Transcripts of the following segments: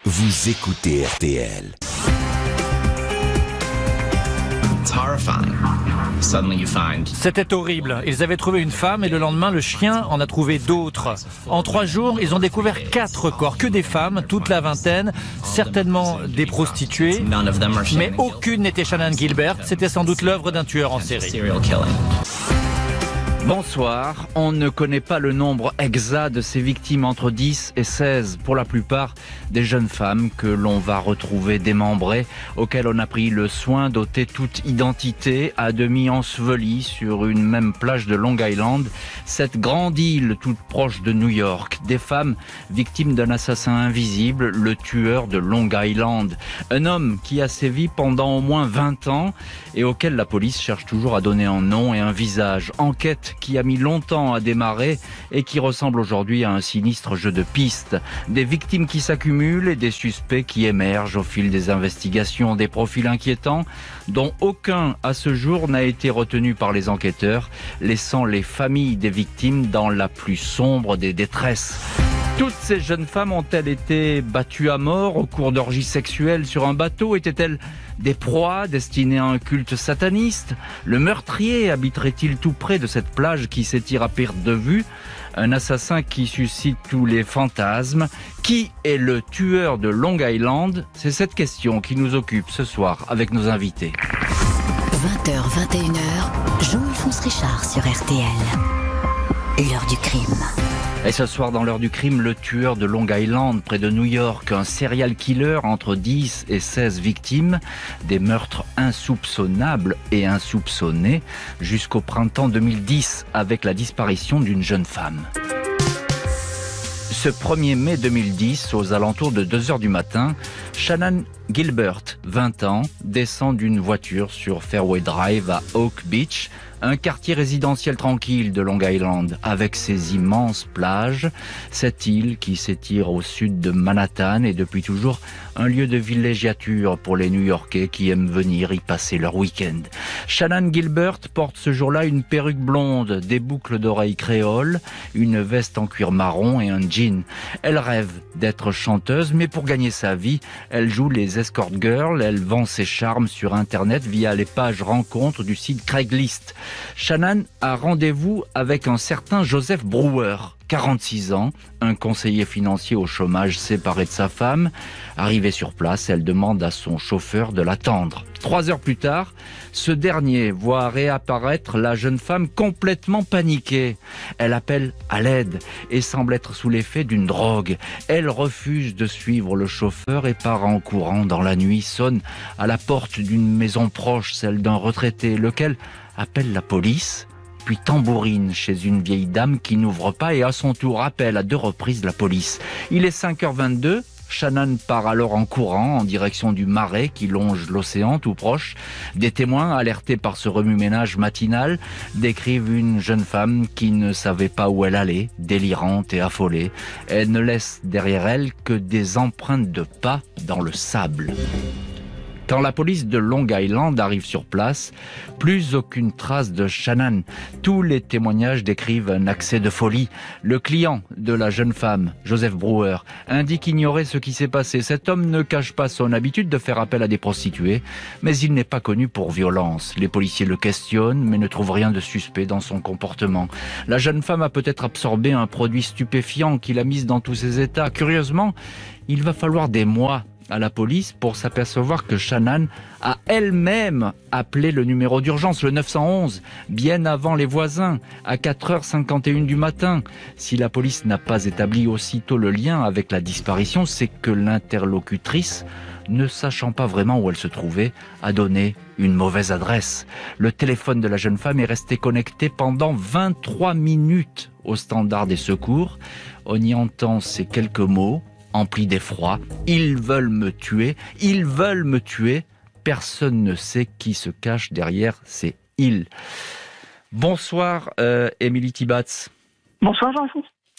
Vous écoutez RTL. C'était horrible. Ils avaient trouvé une femme et le lendemain, le chien en a trouvé d'autres. En 3 jours, ils ont découvert 4 corps, que des femmes, toute la vingtaine, certainement des prostituées, mais aucune n'était Shannan Gilbert. C'était sans doute l'œuvre d'un tueur en série. Bonsoir, on ne connaît pas le nombre exact de ces victimes, entre 10 et 16, pour la plupart des jeunes femmes que l'on va retrouver démembrées, auxquelles on a pris le soin d'ôter toute identité, à demi ensevelies sur une même plage de Long Island, cette grande île toute proche de New York. Des femmes victimes d'un assassin invisible, le tueur de Long Island. Un homme qui a sévi pendant au moins 20 ans et auquel la police cherche toujours à donner un nom et un visage. Enquête qui a mis longtemps à démarrer et qui ressemble aujourd'hui à un sinistre jeu de pistes. Des victimes qui s'accumulent et des suspects qui émergent au fil des investigations, des profils inquiétants dont aucun à ce jour n'a été retenu par les enquêteurs, laissant les familles des victimes dans la plus sombre des détresses. Toutes ces jeunes femmes ont-elles été battues à mort au cours d'orgies sexuelles sur un bateau? Étaient-elles des proies destinées à un culte sataniste? Le meurtrier habiterait-il tout près de cette plage qui s'étire à perte de vue? Un assassin qui suscite tous les fantasmes. Qui est le tueur de Long Island? C'est cette question qui nous occupe ce soir avec nos invités. 20h, 21h, Jean-Alphonse Richard sur RTL. L'heure du crime. Et ce soir, dans l'heure du crime, le tueur de Long Island, près de New York, un serial killer entre 10 et 16 victimes, des meurtres insoupçonnables et insoupçonnés, jusqu'au printemps 2010, avec la disparition d'une jeune femme. Ce 1er mai 2010, aux alentours de 2h du matin, Shannan Gilbert, 20 ans, descend d'une voiture sur Fairway Drive à Oak Beach, un quartier résidentiel tranquille de Long Island, avec ses immenses plages, cette île qui s'étire au sud de Manhattan est depuis toujours un lieu de villégiature pour les New-Yorkais qui aiment venir y passer leur week-end. Shannan Gilbert porte ce jour-là une perruque blonde, des boucles d'oreilles créoles, une veste en cuir marron et un jean. Elle rêve d'être chanteuse, mais pour gagner sa vie, elle joue les escort girls, elle vend ses charmes sur Internet via les pages rencontres du site Craigslist. Shannan a rendez-vous avec un certain Joseph Brewer, 46 ans, un conseiller financier au chômage séparé de sa femme. Arrivée sur place, elle demande à son chauffeur de l'attendre. 3 heures plus tard, ce dernier voit réapparaître la jeune femme complètement paniquée. Elle appelle à l'aide et semble être sous l'effet d'une drogue. Elle refuse de suivre le chauffeur et part en courant dans la nuit, sonne à la porte d'une maison proche, celle d'un retraité, lequel appelle la police, puis tambourine chez une vieille dame qui n'ouvre pas et à son tour appelle à 2 reprises la police. Il est 5h22, Shannan part alors en courant en direction du marais qui longe l'océan tout proche. Des témoins, alertés par ce remue-ménage matinal, décrivent une jeune femme qui ne savait pas où elle allait, délirante et affolée. Elle ne laisse derrière elle que des empreintes de pas dans le sable. Quand la police de Long Island arrive sur place, plus aucune trace de Shannan. Tous les témoignages décrivent un accès de folie. Le client de la jeune femme, Joseph Brewer, indique ignorer ce qui s'est passé. Cet homme ne cache pas son habitude de faire appel à des prostituées, mais il n'est pas connu pour violence. Les policiers le questionnent, mais ne trouvent rien de suspect dans son comportement. La jeune femme a peut-être absorbé un produit stupéfiant qui l'a mise dans tous ses états. Curieusement, il va falloir des mois à la police pour s'apercevoir que Shannan a elle-même appelé le numéro d'urgence, le 911, bien avant les voisins, à 4h51 du matin. Si la police n'a pas établi aussitôt le lien avec la disparition, c'est que l'interlocutrice, ne sachant pas vraiment où elle se trouvait, a donné une mauvaise adresse. Le téléphone de la jeune femme est resté connecté pendant 23 minutes au standard des secours. On y entend ces quelques mots emplis d'effroi. Ils veulent me tuer, ils veulent me tuer. Personne ne sait qui se cache derrière ces ils. Bonsoir, Émilie Tibatz. Bonsoir Jean-Alphonse.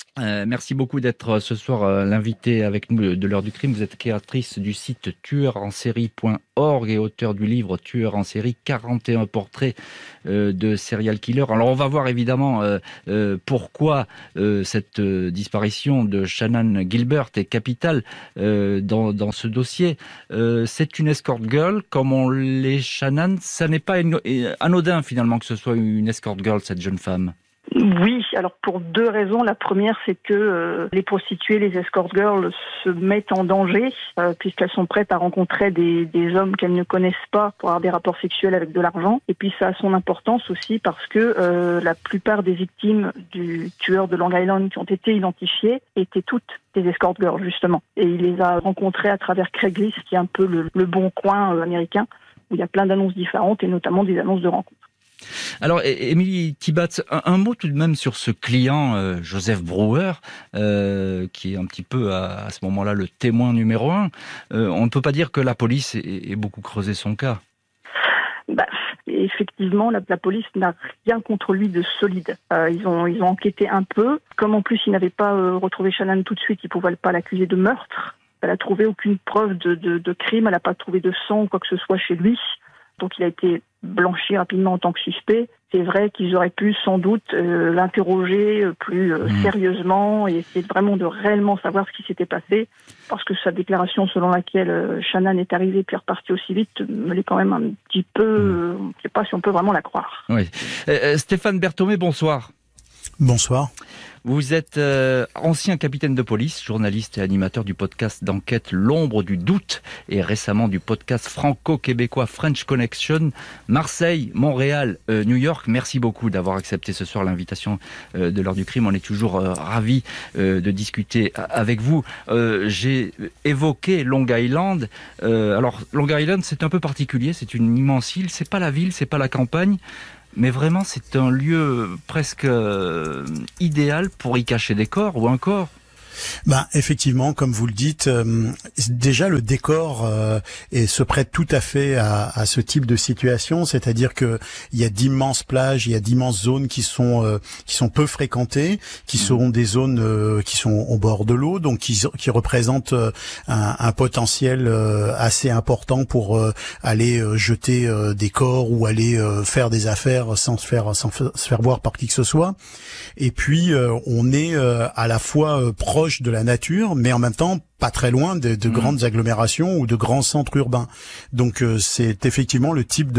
Merci beaucoup d'être ce soir l'invité avec nous de l'heure du crime. Vous êtes créatrice du site tueurensérie.org et auteur du livre Tueur en série, 41 portraits de serial killer. Alors on va voir évidemment pourquoi cette disparition de Shannan Gilbert est capitale dans ce dossier. C'est une escort girl, comme on l'est Shannan. Ça n'est pas anodin finalement que ce soit une escort girl, cette jeune femme. Oui, alors pour 2 raisons. La première, c'est que les prostituées, les escort girls se mettent en danger puisqu'elles sont prêtes à rencontrer des hommes qu'elles ne connaissent pas pour avoir des rapports sexuels avec de l'argent. Et puis ça a son importance aussi parce que la plupart des victimes du tueur de Long Island qui ont été identifiées étaient toutes des escort girls justement. Et il les a rencontrées à travers Craigslist, qui est un peu le bon coin américain, où il y a plein d'annonces différentes et notamment des annonces de rencontres. Alors, Émilie Tibatz, un mot tout de même sur ce client, Joseph Brewer, qui est un petit peu à ce moment-là le témoin numéro 1. On ne peut pas dire que la police ait beaucoup creusé son cas. Effectivement, la police n'a rien contre lui de solide. Ils ont enquêté un peu. Comme en plus, ils n'avaient pas retrouvé Shannan tout de suite, ils ne pouvaient pas l'accuser de meurtre. Elle n'a trouvé aucune preuve de crime, elle n'a pas trouvé de sang ou quoi que ce soit chez lui. Donc il a été blanchi rapidement en tant que suspect. C'est vrai qu'ils auraient pu sans doute l'interroger plus sérieusement et essayer vraiment de réellement savoir ce qui s'était passé, parce que sa déclaration selon laquelle Shannan est arrivée puis repartie aussi vite me l'est quand même un petit peu... je ne sais pas si on peut vraiment la croire. Oui. Stéphane Berthomé, bonsoir. Bonsoir. Vous êtes ancien capitaine de police, journaliste et animateur du podcast d'enquête L'Ombre du Doute et récemment du podcast franco-québécois French Connection, Marseille, Montréal, New York. Merci beaucoup d'avoir accepté ce soir l'invitation de l'heure du crime. On est toujours ravis de discuter avec vous. J'ai évoqué Long Island. Alors Long Island, c'est un peu particulier, c'est une immense île, c'est pas la ville, c'est pas la campagne. Mais vraiment, c'est un lieu presque idéal pour y cacher des corps ou un corps. Effectivement, comme vous le dites, déjà le décor se prête tout à fait à ce type de situation, c'est-à-dire que il y a d'immenses plages, il y a d'immenses zones qui sont peu fréquentées, qui sont des zones qui sont au bord de l'eau, donc qui représentent un potentiel assez important pour aller jeter des corps ou aller faire des affaires sans se faire voir par qui que ce soit. Et puis on est à la fois proche de la nature, mais en même temps pas très loin de grandes agglomérations ou de grands centres urbains. Donc c'est effectivement le type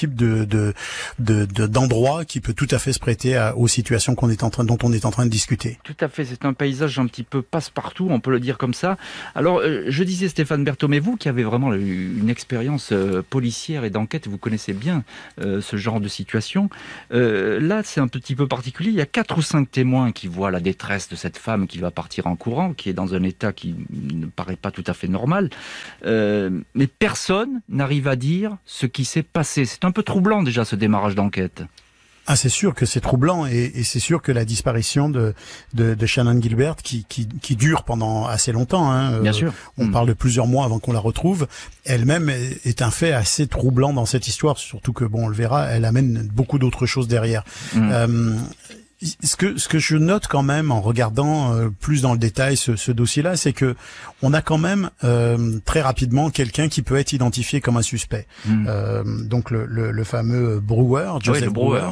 d'endroit qui peut tout à fait se prêter aux situations dont on est en train de discuter. Tout à fait, c'est un paysage un petit peu passe-partout, on peut le dire comme ça. Alors je disais Stéphane Berthomé, vous qui avez vraiment une expérience policière et d'enquête, vous connaissez bien ce genre de situation. Là, c'est un petit peu particulier. Il y a 4 ou 5 témoins qui voient la détresse de cette femme qui va partir en courant, qui est dans un état qui ne paraît pas tout à fait normal, mais personne n'arrive à dire ce qui s'est passé. C'est un peu troublant déjà ce démarrage d'enquête. Ah, c'est sûr que c'est troublant et c'est sûr que la disparition de Shannan Gilbert qui dure pendant assez longtemps, hein, bien sûr. On parle de plusieurs mois avant qu'on la retrouve, elle-même est un fait assez troublant dans cette histoire, surtout que on le verra, elle amène beaucoup d'autres choses derrière. Ce que je note quand même en regardant plus dans le détail ce dossier-là, c'est que on a quand même très rapidement quelqu'un qui peut être identifié comme un suspect. Donc le fameux Brewer, Joseph Brewer.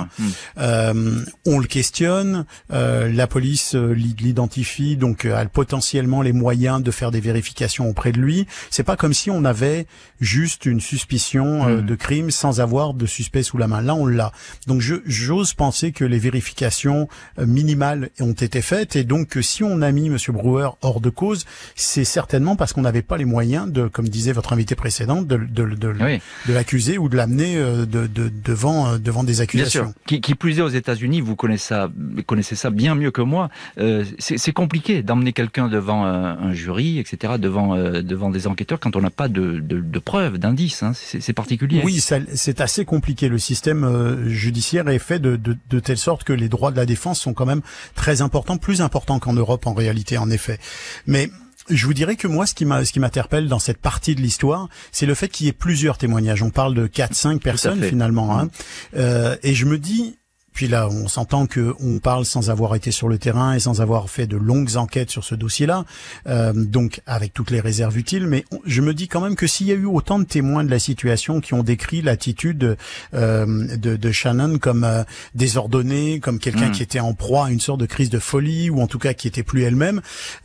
On le questionne, la police l'identifie, donc a potentiellement les moyens de faire des vérifications auprès de lui. C'est pas comme si on avait juste une suspicion de crime sans avoir de suspect sous la main. Là, on l'a. Donc j'ose penser que les vérifications minimales ont été faites et donc que si on a mis Monsieur Brewer hors de cause, c'est certainement parce qu'on n'avait pas les moyens de, comme disait votre invité précédent, de l'accuser ou de l'amener devant des accusations. Bien sûr. Qui plus est aux États-Unis, vous connaissez ça bien mieux que moi. C'est compliqué d'emmener quelqu'un devant un jury, etc., devant des enquêteurs quand on n'a pas de preuves, d'indices. Hein. C'est particulier. Oui, c'est assez compliqué. Le système judiciaire est fait de telle sorte que les droits de la défense sont quand même très importants, plus importants qu'en Europe en réalité, en effet. Mais je vous dirais que moi, ce qui m'interpelle dans cette partie de l'histoire, c'est le fait qu'il y ait plusieurs témoignages. On parle de 4-5 personnes finalement. Hein. Et je me dis, Puis là, on s'entend que on parle sans avoir été sur le terrain et sans avoir fait de longues enquêtes sur ce dossier-là, donc avec toutes les réserves utiles. Mais je me dis quand même que s'il y a eu autant de témoins de la situation qui ont décrit l'attitude de Shannon comme désordonnée, comme quelqu'un qui était en proie à une sorte de crise de folie, ou en tout cas qui était plus elle-même,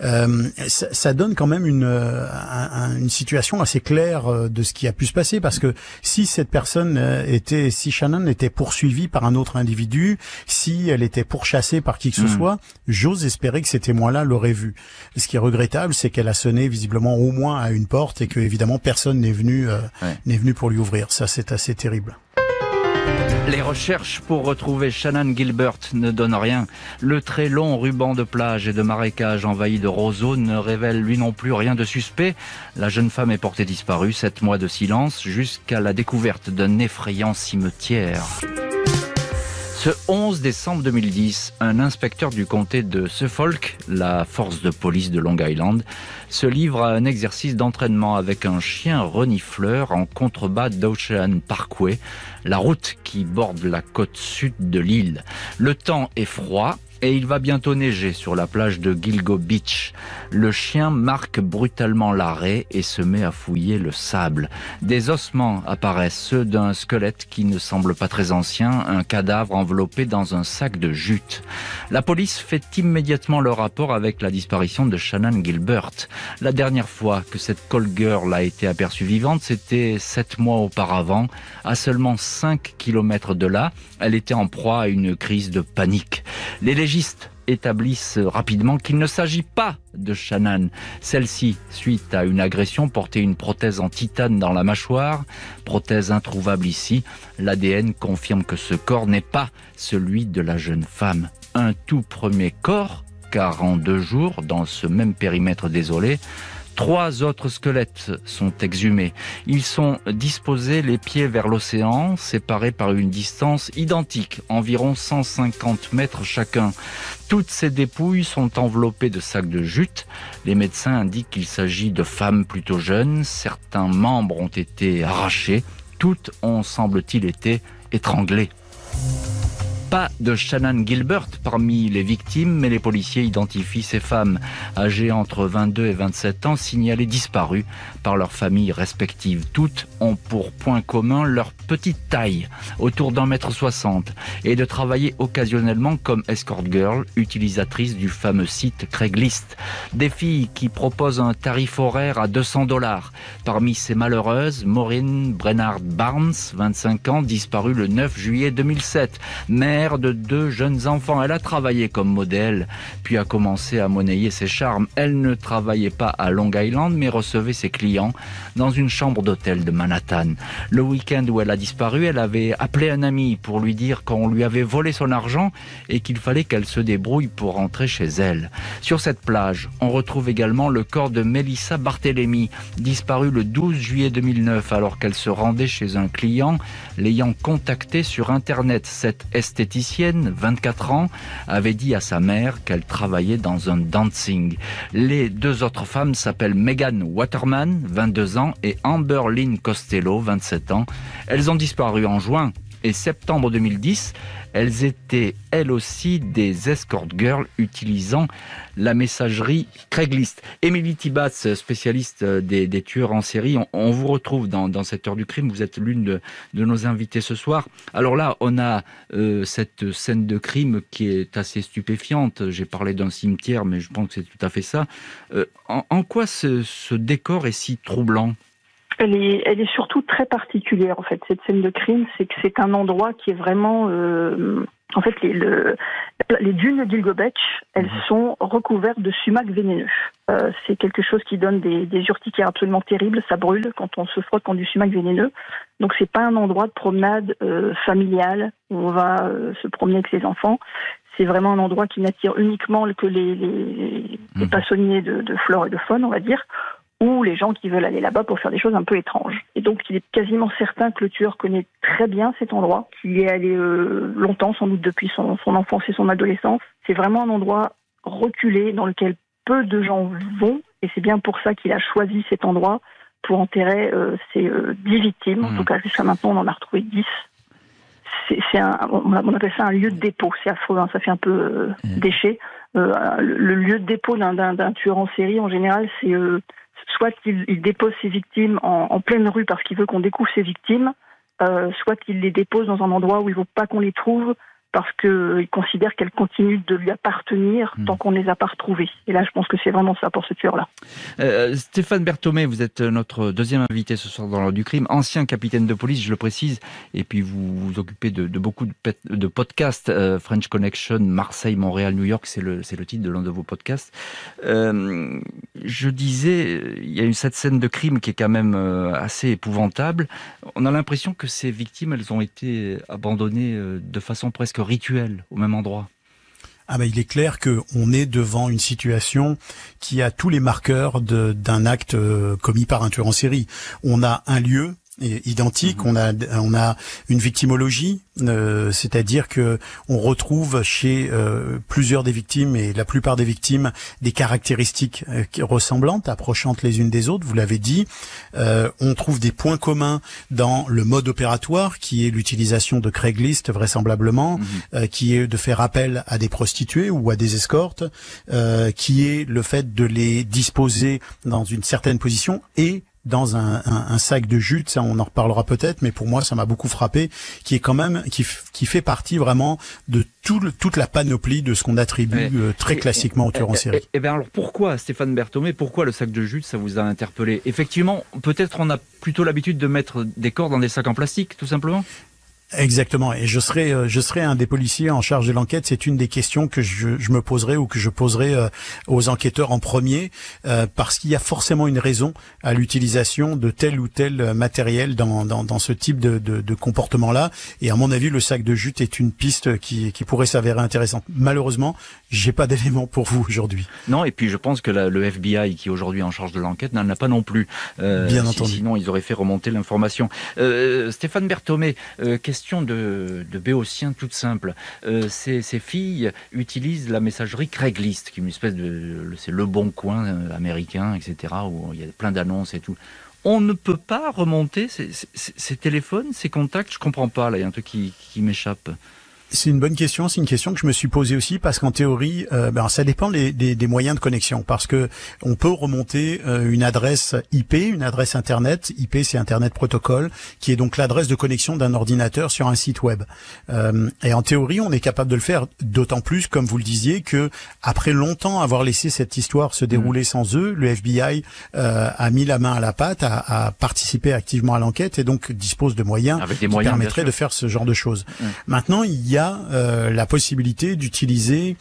ça donne quand même une situation assez claire de ce qui a pu se passer. Parce que si cette personne si Shannon était poursuivie par un autre individu, si elle était pourchassée par qui que ce soit, j'ose espérer que ces témoins-là l'auraient vue. Ce qui est regrettable, c'est qu'elle a sonné visiblement au moins à une porte et que évidemment personne n'est venu pour lui ouvrir. Ça, c'est assez terrible. Les recherches pour retrouver Shannon Gilbert ne donnent rien. Le très long ruban de plage et de marécages envahi de roseaux ne révèle lui non plus rien de suspect. La jeune femme est portée disparue, 7 mois de silence, jusqu'à la découverte d'un effrayant cimetière. Ce 11 décembre 2010, un inspecteur du comté de Suffolk, la force de police de Long Island, se livre à un exercice d'entraînement avec un chien renifleur en contrebas d'Ocean Parkway, la route qui borde la côte sud de l'île. Le temps est froid et il va bientôt neiger sur la plage de Gilgo Beach. Le chien marque brutalement l'arrêt et se met à fouiller le sable. Des ossements apparaissent, ceux d'un squelette qui ne semble pas très ancien, un cadavre enveloppé dans un sac de jute. La police fait immédiatement le rapport avec la disparition de Shannon Gilbert. La dernière fois que cette call girl a été aperçue vivante, c'était 7 mois auparavant, à seulement 5 km de là. Elle était en proie à une crise de panique. Les légistes établissent rapidement qu'il ne s'agit pas de Shannon. Celle-ci, suite à une agression, portait une prothèse en titane dans la mâchoire, prothèse introuvable ici. L'ADN confirme que ce corps n'est pas celui de la jeune femme. Un tout premier corps, car en 2 jours, dans ce même périmètre désolé, 3 autres squelettes sont exhumés. Ils sont disposés les pieds vers l'océan, séparés par une distance identique, environ 150 mètres chacun. Toutes ces dépouilles sont enveloppées de sacs de jute. Les médecins indiquent qu'il s'agit de femmes plutôt jeunes. Certains membres ont été arrachés. Toutes ont, semble-t-il, été étranglées. Pas de Shannon Gilbert parmi les victimes, mais les policiers identifient ces femmes âgées entre 22 et 27 ans signalées disparues par leurs familles respectives. Toutes ont pour point commun leur petite taille, autour d'1,60 m, et de travailler occasionnellement comme escort girl, utilisatrice du fameux site Craigslist. Des filles qui proposent un tarif horaire à $200. Parmi ces malheureuses, Maureen Brennard Barnes, 25 ans, disparue le 9 juillet 2007. Mère de 2 jeunes enfants, elle a travaillé comme modèle, puis a commencé à monnayer ses charmes. Elle ne travaillait pas à Long Island, mais recevait ses clients dans une chambre d'hôtel de Manhattan. Le week-end où elle a disparu, elle avait appelé un ami pour lui dire qu'on lui avait volé son argent et qu'il fallait qu'elle se débrouille pour rentrer chez elle. Sur cette plage, on retrouve également le corps de Melissa Barthélémy, disparue le 12 juillet 2009 alors qu'elle se rendait chez un client l'ayant contacté sur Internet. Cette esthéticienne, 24 ans, avait dit à sa mère qu'elle travaillait dans un dancing. Les 2 autres femmes s'appellent Megan Waterman, 22 ans, et Amber Lynn Costello, 27 ans. Elles ont disparu en juin et septembre 2010. Elles étaient, elles aussi, des escort girls utilisant la messagerie Craigslist. Émilie Tibatz, spécialiste des tueurs en série, on vous retrouve dans cette heure du crime. Vous êtes l'une de nos invitées ce soir. Alors là, on a cette scène de crime qui est assez stupéfiante. J'ai parlé d'un cimetière, mais je pense que c'est tout à fait ça. En quoi ce décor est si troublant ? Elle est surtout très particulière, en fait, cette scène de crime. C'est que c'est un endroit qui est vraiment... en fait, les dunes de Gilgo Beach, elles sont recouvertes de sumac vénéneux. C'est quelque chose qui donne des urticaires absolument terribles. Ça brûle quand on se frotte contre du sumac vénéneux. Donc, c'est pas un endroit de promenade familiale où on va se promener avec ses enfants. C'est vraiment un endroit qui n'attire uniquement que les passionnés de flore et de faune, on va dire, ou les gens qui veulent aller là-bas pour faire des choses un peu étranges. Et donc, il est quasiment certain que le tueur connaît très bien cet endroit, qu'il y est allé longtemps, sans doute depuis son enfance et son adolescence. C'est vraiment un endroit reculé dans lequel peu de gens vont, et c'est bien pour ça qu'il a choisi cet endroit pour enterrer ses 10 victimes. En tout cas, jusqu'à maintenant, on en a retrouvé 10. on appelle ça un lieu de dépôt. C'est affreux, hein, ça fait un peu déchet. Le lieu de dépôt d'un tueur en série, en général, c'est soit qu'il dépose ses victimes en pleine rue parce qu'il veut qu'on découvre ses victimes, soit qu'il les dépose dans un endroit où il ne veut pas qu'on les trouve parce qu'il considère qu'elles continuent de lui appartenir tant qu'on ne les a pas retrouvées. Et là, je pense que c'est vraiment ça pour ce tueur-là. Stéphane Berthomé, vous êtes notre deuxième invité ce soir dans l'heure du crime, ancien capitaine de police, je le précise, et puis vous vous occupez de beaucoup de podcasts, French Connection, Marseille, Montréal, New York, c'est le titre de l'un de vos podcasts. Je disais, il y a cette scène de crime qui est quand même assez épouvantable. On a l'impression que ces victimes, elles ont été abandonnées de façon presque rituelle au même endroit. Ah ben, il est clair qu'on est devant une situation qui a tous les marqueurs d'un acte commis par un tueur en série. On a un lieu identique, on a une victimologie, c'est-à-dire que on retrouve chez plusieurs des victimes et la plupart des victimes des caractéristiques ressemblantes, approchantes les unes des autres, vous l'avez dit. On trouve des points communs dans le mode opératoire qui est l'utilisation de Craigslist vraisemblablement, qui est de faire appel à des prostituées ou à des escortes, qui est le fait de les disposer dans une certaine position et dans un sac de jute, ça on en reparlera peut-être, mais pour moi ça m'a beaucoup frappé, qui est quand même qui fait partie vraiment de toute la panoplie de ce qu'on attribue très classiquement aux tueurs en série. Et bien alors pourquoi, Stéphane Berthomé, pourquoi le sac de jute, ça vous a interpellé? Effectivement, peut-être on a plutôt l'habitude de mettre des corps dans des sacs en plastique, tout simplement. Exactement, et je serai un des policiers en charge de l'enquête. C'est une des questions que je me poserai ou que je poserai aux enquêteurs en premier, parce qu'il y a forcément une raison à l'utilisation de tel ou tel matériel dans ce type de comportement-là. Et à mon avis, le sac de jute est une piste qui pourrait s'avérer intéressante. Malheureusement, j'ai pas d'éléments pour vous aujourd'hui. Non, et puis je pense que le FBI, qui est aujourd'hui en charge de l'enquête, n'en a pas non plus. Bien entendu. Sinon, ils auraient fait remonter l'information. Stéphane Berthomé, question de béotien toute simple. Ces filles utilisent la messagerie Craigslist, qui est une espèce c'est le bon coin américain, etc., où il y a plein d'annonces et tout. On ne peut pas remonter ces téléphones, ces contacts? Je comprends pas, là, il y a un truc qui m'échappe. C'est une bonne question, c'est une question que je me suis posée aussi parce qu'en théorie, ça dépend des moyens de connexion parce que on peut remonter une adresse IP, une adresse Internet. IP, c'est Internet Protocol, qui est donc l'adresse de connexion d'un ordinateur sur un site web. Et en théorie, on est capable de le faire, d'autant plus, comme vous le disiez, que après longtemps avoir laissé cette histoire se dérouler sans eux, le FBI a mis la main à la pâte, a participé activement à l'enquête et donc dispose de moyens qui permettraient de faire ce genre de choses. Maintenant, il y a la possibilité d'utiliser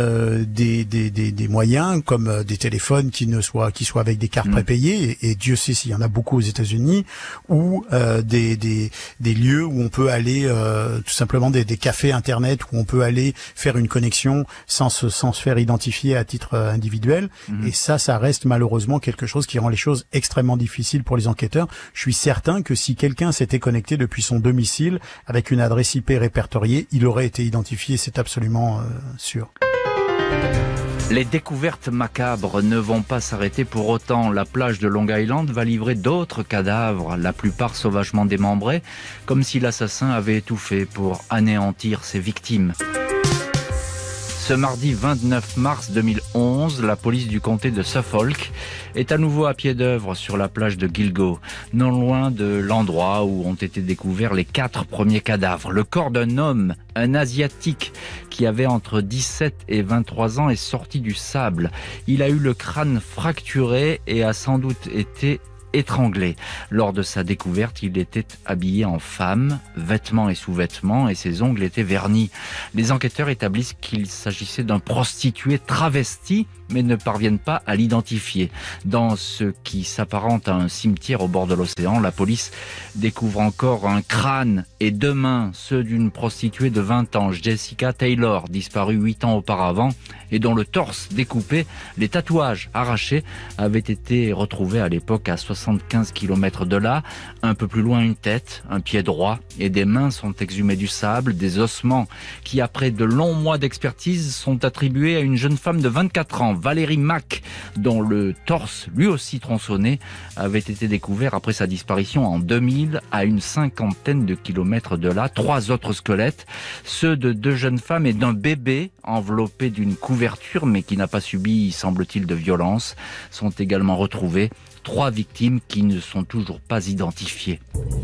des moyens comme des téléphones qui soient avec des cartes prépayées et Dieu sait s'il y en a beaucoup aux États-Unis, ou des lieux où on peut aller tout simplement des cafés internet où on peut aller faire une connexion sans se faire identifier à titre individuel. Et ça reste malheureusement quelque chose qui rend les choses extrêmement difficiles pour les enquêteurs. Je suis certain que si quelqu'un s'était connecté depuis son domicile avec une adresse IP répertoriée, il aurait été identifié, c'est absolument sûr. Les découvertes macabres ne vont pas s'arrêter pour autant. La plage de Long Island va livrer d'autres cadavres, la plupart sauvagement démembrés, comme si l'assassin avait tout fait pour anéantir ses victimes. Ce mardi 29 mars 2011, la police du comté de Suffolk est à nouveau à pied d'œuvre sur la plage de Gilgo, non loin de l'endroit où ont été découverts les 4 premiers cadavres. Le corps d'un homme, un Asiatique, qui avait entre 17 et 23 ans, est sorti du sable. Il a eu le crâne fracturé et a sans doute été étranglé. Lors de sa découverte, il était habillé en femme, vêtements et sous-vêtements, et ses ongles étaient vernis. Les enquêteurs établissent qu'il s'agissait d'un prostitué travesti, mais ne parviennent pas à l'identifier. Dans ce qui s'apparente à un cimetière au bord de l'océan, la police découvre encore un crâne et 2 mains, ceux d'une prostituée de 20 ans, Jessica Taylor, disparue 8 ans auparavant, et dont le torse découpé, les tatouages arrachés, avaient été retrouvés à l'époque à 75 km de là. Un peu plus loin, une tête, un pied droit et des mains sont exhumés du sable, des ossements qui, après de longs mois d'expertise, sont attribués à une jeune femme de 24 ans, Valérie Mack, dont le torse, lui aussi tronçonné, avait été découvert après sa disparition en 2000 à une 50aine de kilomètres de là. 3 autres squelettes, ceux de 2 jeunes femmes et d'un bébé enveloppé d'une couverture mais qui n'a pas subi, semble-t-il, de violence, sont également retrouvés. 3 victimes qui ne sont toujours pas identifiées.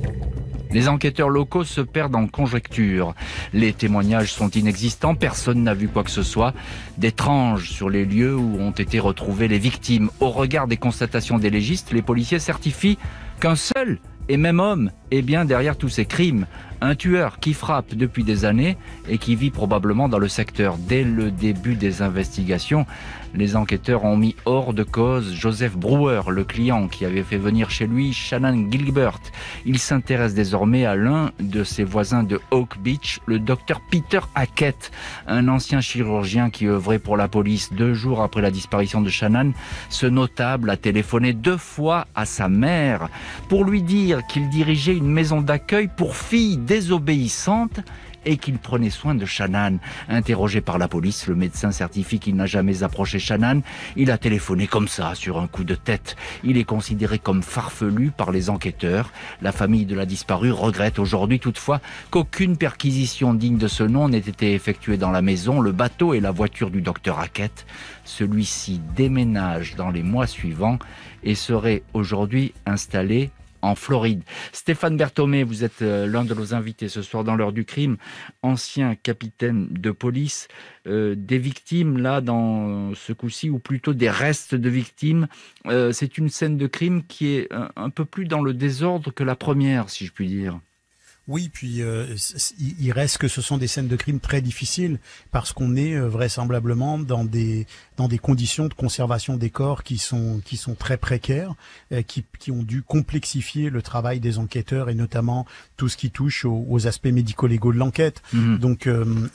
Les enquêteurs locaux se perdent en conjectures. Les témoignages sont inexistants, personne n'a vu quoi que ce soit. D'étranges sur les lieux où ont été retrouvées les victimes. Au regard des constatations des légistes, les policiers certifient qu'un seul et même homme est bien derrière tous ces crimes. Un tueur qui frappe depuis des années et qui vit probablement dans le secteur. Dès le début des investigations, les enquêteurs ont mis hors de cause Joseph Brewer, le client qui avait fait venir chez lui Shannan Gilbert. Il s'intéresse désormais à l'un de ses voisins de Oak Beach, le docteur Peter Hackett, un ancien chirurgien qui œuvrait pour la police. 2 jours après la disparition de Shannan, ce notable a téléphoné 2 fois à sa mère pour lui dire qu'il dirigeait une maison d'accueil pour filles désobéissantes et qu'il prenait soin de Shannan. Interrogé par la police, le médecin certifie qu'il n'a jamais approché Shannan. Il a téléphoné comme ça, sur un coup de tête. Il est considéré comme farfelu par les enquêteurs. La famille de la disparue regrette aujourd'hui toutefois qu'aucune perquisition digne de ce nom n'ait été effectuée dans la maison, le bateau et la voiture du docteur Hackett. Celui-ci déménage dans les mois suivants et serait aujourd'hui installé en Floride. Stéphane Berthomé, vous êtes l'un de nos invités ce soir dans l'heure du crime, ancien capitaine de police. Des victimes là dans ce coup-ci, ou plutôt des restes de victimes. C'est une scène de crime qui est un peu plus dans le désordre que la première, si je puis dire. Oui, puis il reste que ce sont des scènes de crime très difficiles parce qu'on est vraisemblablement dans des conditions de conservation des corps qui sont très précaires, qui ont dû complexifier le travail des enquêteurs et notamment tout ce qui touche aux aspects médico-légaux de l'enquête. Mmh. Donc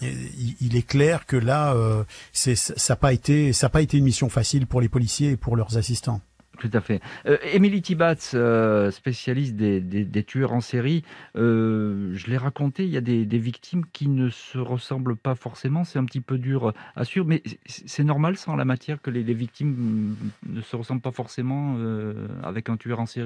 il est clair que là ça n'a pas été une mission facile pour les policiers et pour leurs assistants. Tout à fait. Émilie Tibatz, spécialiste des tueurs en série, je l'ai raconté, il y a des victimes qui ne se ressemblent pas forcément, c'est un petit peu dur à suivre, mais c'est normal ça en la matière que les victimes ne se ressemblent pas forcément avec un tueur en série ?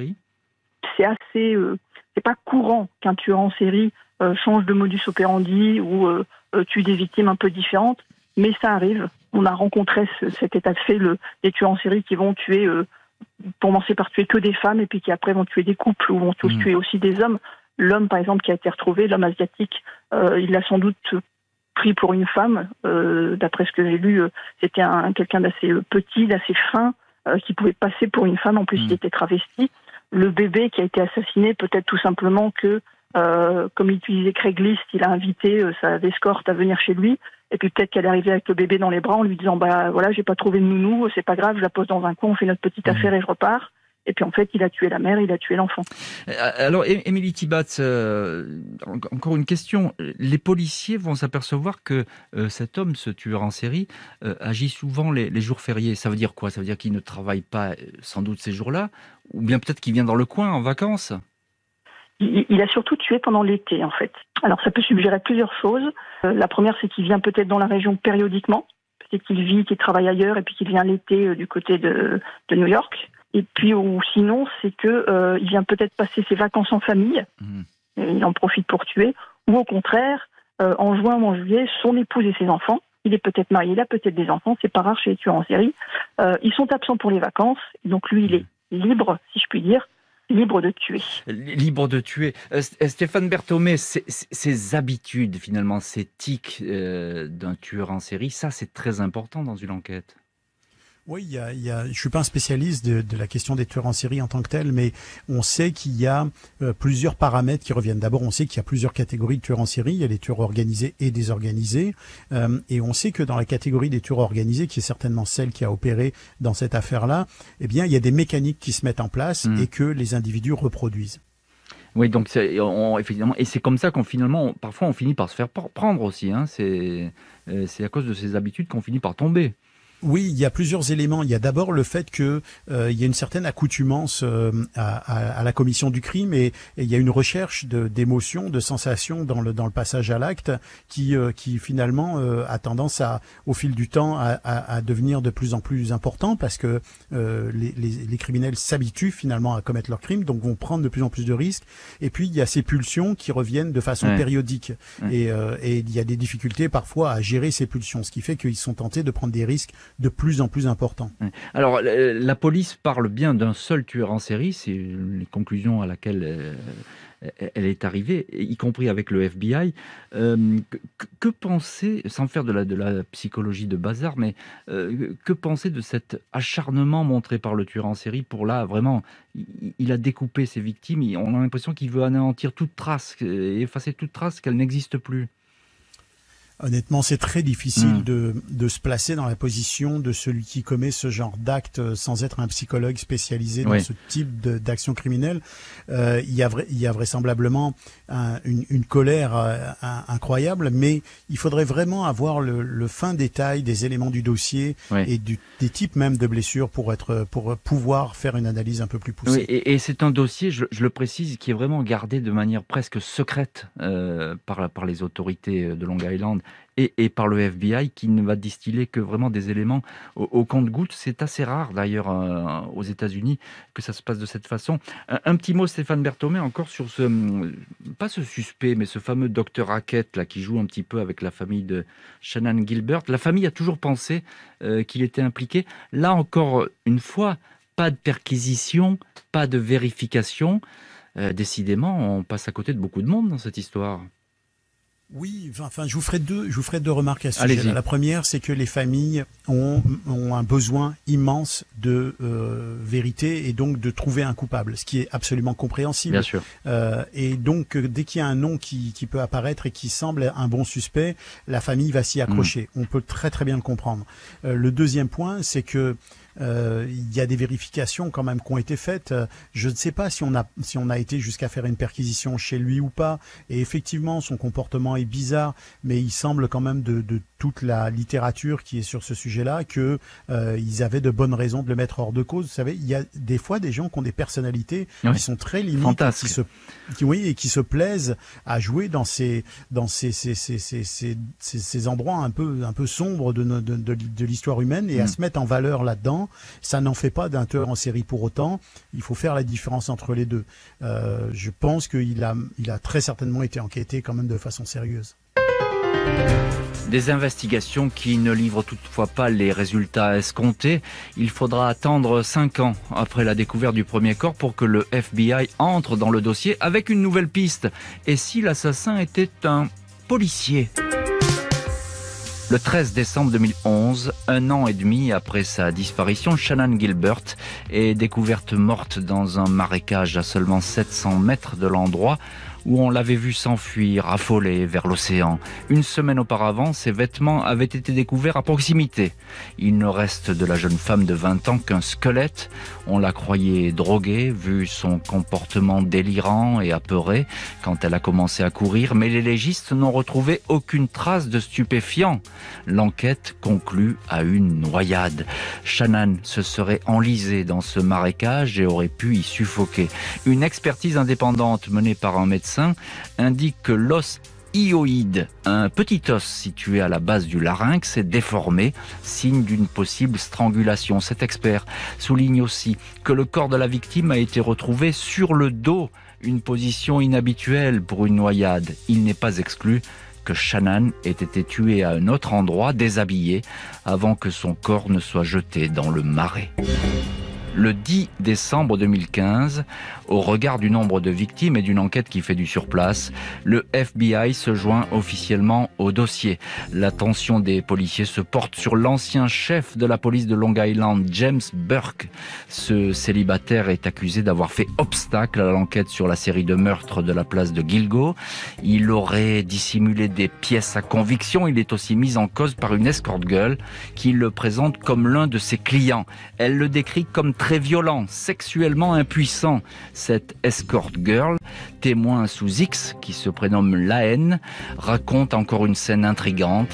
C'est pas courant qu'un tueur en série change de modus operandi ou tue des victimes un peu différentes, mais ça arrive. On a rencontré cet état de fait, des tueurs en série qui vont tuer... commencer par tuer que des femmes et puis qui après vont tuer des couples ou vont tous tuer aussi des hommes. L'homme, par exemple, qui a été retrouvé, l'homme asiatique, il l'a sans doute pris pour une femme. D'après ce que j'ai lu, c'était quelqu'un d'assez petit, d'assez fin, qui pouvait passer pour une femme. En plus, il était travesti. Le bébé qui a été assassiné, peut-être tout simplement que, comme il utilisait Craigslist, il a invité sa escorte à venir chez lui. Et puis peut-être qu'elle est arrivée avec le bébé dans les bras en lui disant voilà, j'ai pas trouvé de nounou, c'est pas grave, je la pose dans un coin, on fait notre petite affaire et je repars. Et puis en fait, il a tué la mère, il a tué l'enfant. Alors, Émilie Tibatz, encore une question. Les policiers vont s'apercevoir que cet homme, ce tueur en série, agit souvent les jours fériés. Ça veut dire quoi ? Ça veut dire qu'il ne travaille pas sans doute ces jours-là ? Ou bien peut-être qu'il vient dans le coin en vacances ? Il a surtout tué pendant l'été, en fait. Alors, ça peut suggérer plusieurs choses. La première, c'est qu'il vient peut-être dans la région périodiquement. Peut-être qu'il travaille ailleurs et puis qu'il vient l'été du côté de New York. Et puis, ou sinon, c'est que il vient peut-être passer ses vacances en famille. Et il en profite pour tuer. Ou au contraire, en juin ou en juillet, son épouse et ses enfants. Il est peut-être marié, il a peut-être des enfants. C'est pas rare chez les tueurs en série. Ils sont absents pour les vacances. Donc lui, il est libre, si je puis dire. Libre de tuer. Libre de tuer. Stéphane Berthomé, ces habitudes, finalement, ces tics d'un tueur en série, ça, c'est très important dans une enquête. Oui, je suis pas un spécialiste de la question des tueurs en série en tant que tel, mais on sait qu'il y a plusieurs paramètres qui reviennent. D'abord, on sait qu'il y a plusieurs catégories de tueurs en série. Il y a les tueurs organisés et désorganisés. Et on sait que dans la catégorie des tueurs organisés, qui est certainement celle qui a opéré dans cette affaire-là, eh bien, il y a des mécaniques qui se mettent en place et que les individus reproduisent. Oui, donc effectivement, et c'est comme ça parfois on finit par se faire prendre aussi. Hein. C'est à cause de ces habitudes qu'on finit par tomber. Oui, il y a plusieurs éléments. Il y a d'abord le fait que il y a une certaine accoutumance à la commission du crime et il y a une recherche d'émotions, de sensations dans le passage à l'acte qui finalement a tendance au fil du temps à devenir de plus en plus important parce que les criminels s'habituent finalement à commettre leurs crimes, donc vont prendre de plus en plus de risques. Et puis il y a ces pulsions qui reviennent de façon périodique et il y a des difficultés parfois à gérer ces pulsions, ce qui fait qu'ils sont tentés de prendre des risques de plus en plus important. Alors, la police parle bien d'un seul tueur en série, c'est les conclusions à laquelle elle est arrivée, y compris avec le FBI. Que penser, sans faire de la psychologie de bazar, mais que penser de cet acharnement montré par le tueur en série pour là, vraiment, il a découpé ses victimes, on a l'impression qu'il veut anéantir toute trace, effacer toute trace, qu'elle n'existe plus. Honnêtement, c'est très difficile de se placer dans la position de celui qui commet ce genre d'acte sans être un psychologue spécialisé dans ce type d'action criminelle. Il y a vraisemblablement une colère incroyable, mais il faudrait vraiment avoir le fin détail des éléments du dossier et des types même de blessures pour pouvoir faire une analyse un peu plus poussée. Oui, et c'est un dossier, je le précise, qui est vraiment gardé de manière presque secrète par les autorités de Long Island et par le FBI, qui ne va distiller que vraiment des éléments au compte-gouttes. C'est assez rare d'ailleurs aux États-Unis que ça se passe de cette façon. Un petit mot, Stéphane Berthomé, encore sur pas ce suspect, mais ce fameux Dr Hackett là, qui joue un petit peu avec la famille de Shannan Gilbert. La famille a toujours pensé qu'il était impliqué. Là encore une fois, pas de perquisition, pas de vérification. Décidément, on passe à côté de beaucoup de monde dans cette histoire. Oui, enfin, je vous ferai deux remarques à ce sujet-là. La première, c'est que les familles ont un besoin immense de vérité et donc de trouver un coupable, ce qui est absolument compréhensible. Bien sûr. Et donc, dès qu'il y a un nom qui peut apparaître et qui semble un bon suspect, la famille va s'y accrocher. On peut très très bien le comprendre. Le deuxième point, c'est que il y a des vérifications quand même qui ont été faites. Je ne sais pas si on a été jusqu'à faire une perquisition chez lui ou pas. Et effectivement, son comportement est bizarre, mais il semble quand même de toute la littérature qui est sur ce sujet-là que ils avaient de bonnes raisons de le mettre hors de cause. Vous savez, il y a des fois des gens qui ont des personnalités qui sont très limites, qui se plaisent à jouer dans ces endroits un peu sombres de l'histoire humaine et à se mettre en valeur là-dedans. Ça n'en fait pas d'un tueur en série pour autant. Il faut faire la différence entre les deux. Je pense qu'il a très certainement été enquêté quand même de façon sérieuse. Des investigations qui ne livrent toutefois pas les résultats escomptés. Il faudra attendre 5 ans après la découverte du premier corps pour que le FBI entre dans le dossier avec une nouvelle piste. Et si l'assassin était un policier ? Le 13 décembre 2011, 1 an et demi après sa disparition, Shannan Gilbert est découverte morte dans un marécage à seulement 700 mètres de l'endroit où on l'avait vu s'enfuir, affolé, vers l'océan. Une semaine auparavant, ses vêtements avaient été découverts à proximité. Il ne reste de la jeune femme de 20 ans qu'un squelette. On la croyait droguée, vu son comportement délirant et apeuré quand elle a commencé à courir, mais les légistes n'ont retrouvé aucune trace de stupéfiant. L'enquête conclut à une noyade. Shannan se serait enlisée dans ce marécage et aurait pu y suffoquer. Une expertise indépendante menée par un médecin indique que l'os hyoïde, un petit os situé à la base du larynx, est déformé, signe d'une possible strangulation. Cet expert souligne aussi que le corps de la victime a été retrouvé sur le dos, une position inhabituelle pour une noyade. Il n'est pas exclu que Shannan ait été tuée à un autre endroit, déshabillée, avant que son corps ne soit jeté dans le marais. Le 10 décembre 2015, au regard du nombre de victimes et d'une enquête qui fait du surplace, le FBI se joint officiellement au dossier. L'attention des policiers se porte sur l'ancien chef de la police de Long Island, James Burke. Ce célibataire est accusé d'avoir fait obstacle à l'enquête sur la série de meurtres de la place de Gilgo. Il aurait dissimulé des pièces à conviction. Il est aussi mis en cause par une escort girl qui le présente comme l'un de ses clients. Elle le décrit comme très violent, sexuellement impuissant. Cette escort girl, témoin sous X, qui se prénomme La Haine, raconte encore une scène intrigante.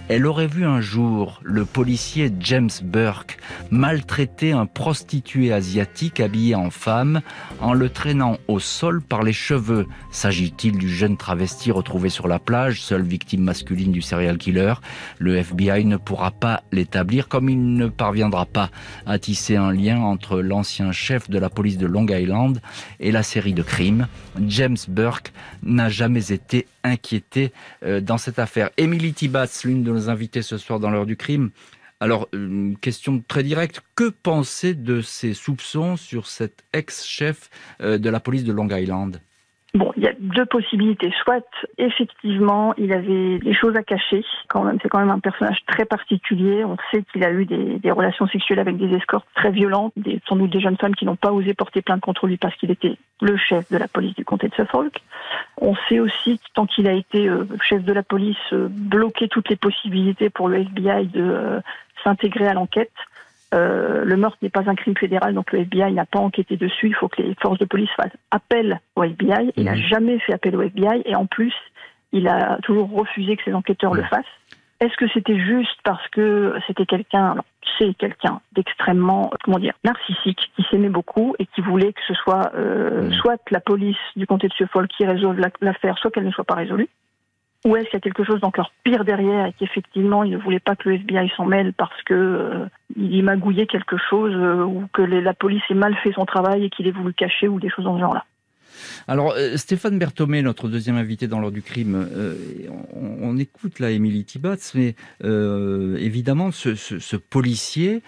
Elle aurait vu un jour le policier James Burke maltraiter un prostitué asiatique habillé en femme en le traînant au sol par les cheveux. S'agit-il du jeune travesti retrouvé sur la plage, seule victime masculine du serial killer? Le FBI ne pourra pas l'établir, comme il ne parviendra pas à tisser un lien entre l'ancien chef de la police de Long Island et la série de crimes. James Burke n'a jamais été inquiété dans cette affaire. Emily Tibatz, l'une de nos invitées ce soir dans l'heure du crime. Alors, une question très directe. Que penser de ces soupçons sur cet ex-chef de la police de Long Island? Bon, il y a deux possibilités. Soit, effectivement, il avait des choses à cacher. C'est quand même un personnage très particulier. On sait qu'il a eu des relations sexuelles avec des escortes très violentes, sans doute des jeunes femmes qui n'ont pas osé porter plainte contre lui parce qu'il était le chef de la police du comté de Suffolk. On sait aussi que tant qu'il a été chef de la police, bloquer toutes les possibilités pour le FBI de s'intégrer à l'enquête. Le meurtre n'est pas un crime fédéral, donc le FBI n'a pas enquêté dessus. Il faut que les forces de police fassent appel au FBI. Il n'a jamais fait appel au FBI et en plus, il a toujours refusé que ses enquêteurs le fassent. Est-ce que c'était juste parce que c'est quelqu'un d'extrêmement, narcissique, qui s'aimait beaucoup et qui voulait que ce soit soit la police du comté de Suffolk qui résolve l'affaire, soit qu'elle ne soit pas résolue? Ou est-ce qu'il y a quelque chose d'encore pire derrière et qu'effectivement il ne voulait pas que le FBI s'en mêle parce que il y magouillait quelque chose ou que la police ait mal fait son travail et qu'il ait voulu cacher ou des choses dans ce genre-là? Alors, Stéphane Berthomé, notre deuxième invité dans l'heure du crime, on écoute là Emily Tibatz, mais évidemment, ce policier,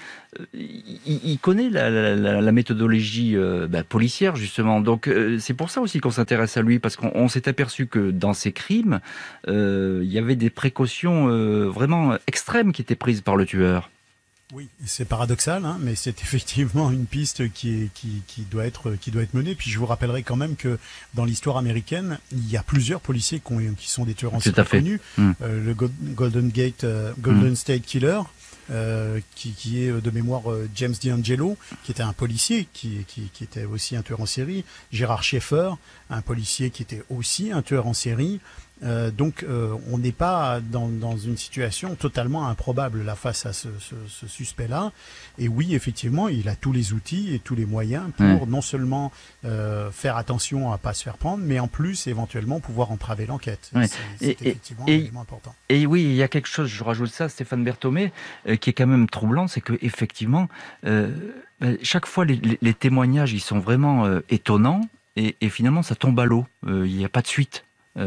il connaît la méthodologie policière, justement. Donc, c'est pour ça aussi qu'on s'intéresse à lui, parce qu'on s'est aperçu que dans ces crimes, il y avait des précautions vraiment extrêmes qui étaient prises par le tueur. Oui, c'est paradoxal, hein, mais c'est effectivement une piste qui doit être menée. Puis je vous rappellerai quand même que dans l'histoire américaine, il y a plusieurs policiers qui sont des tueurs en série connus. Le Golden State Killer, qui est de mémoire James DeAngelo, qui était un policier qui était aussi un tueur en série. Gérard Schaeffer, un policier qui était aussi un tueur en série. Donc on n'est pas dans une situation totalement improbable là face à ce suspect-là. Et oui, effectivement, il a tous les outils et tous les moyens pour non seulement faire attention à pas se faire prendre, mais en plus éventuellement pouvoir entraver l'enquête. C'est effectivement un élément important. Et oui, il y a quelque chose, je rajoute ça, Stéphane Berthomé, qui est quand même troublant, c'est que effectivement, chaque fois les témoignages, ils sont vraiment étonnants et finalement ça tombe à l'eau. Il n'y a pas de suite.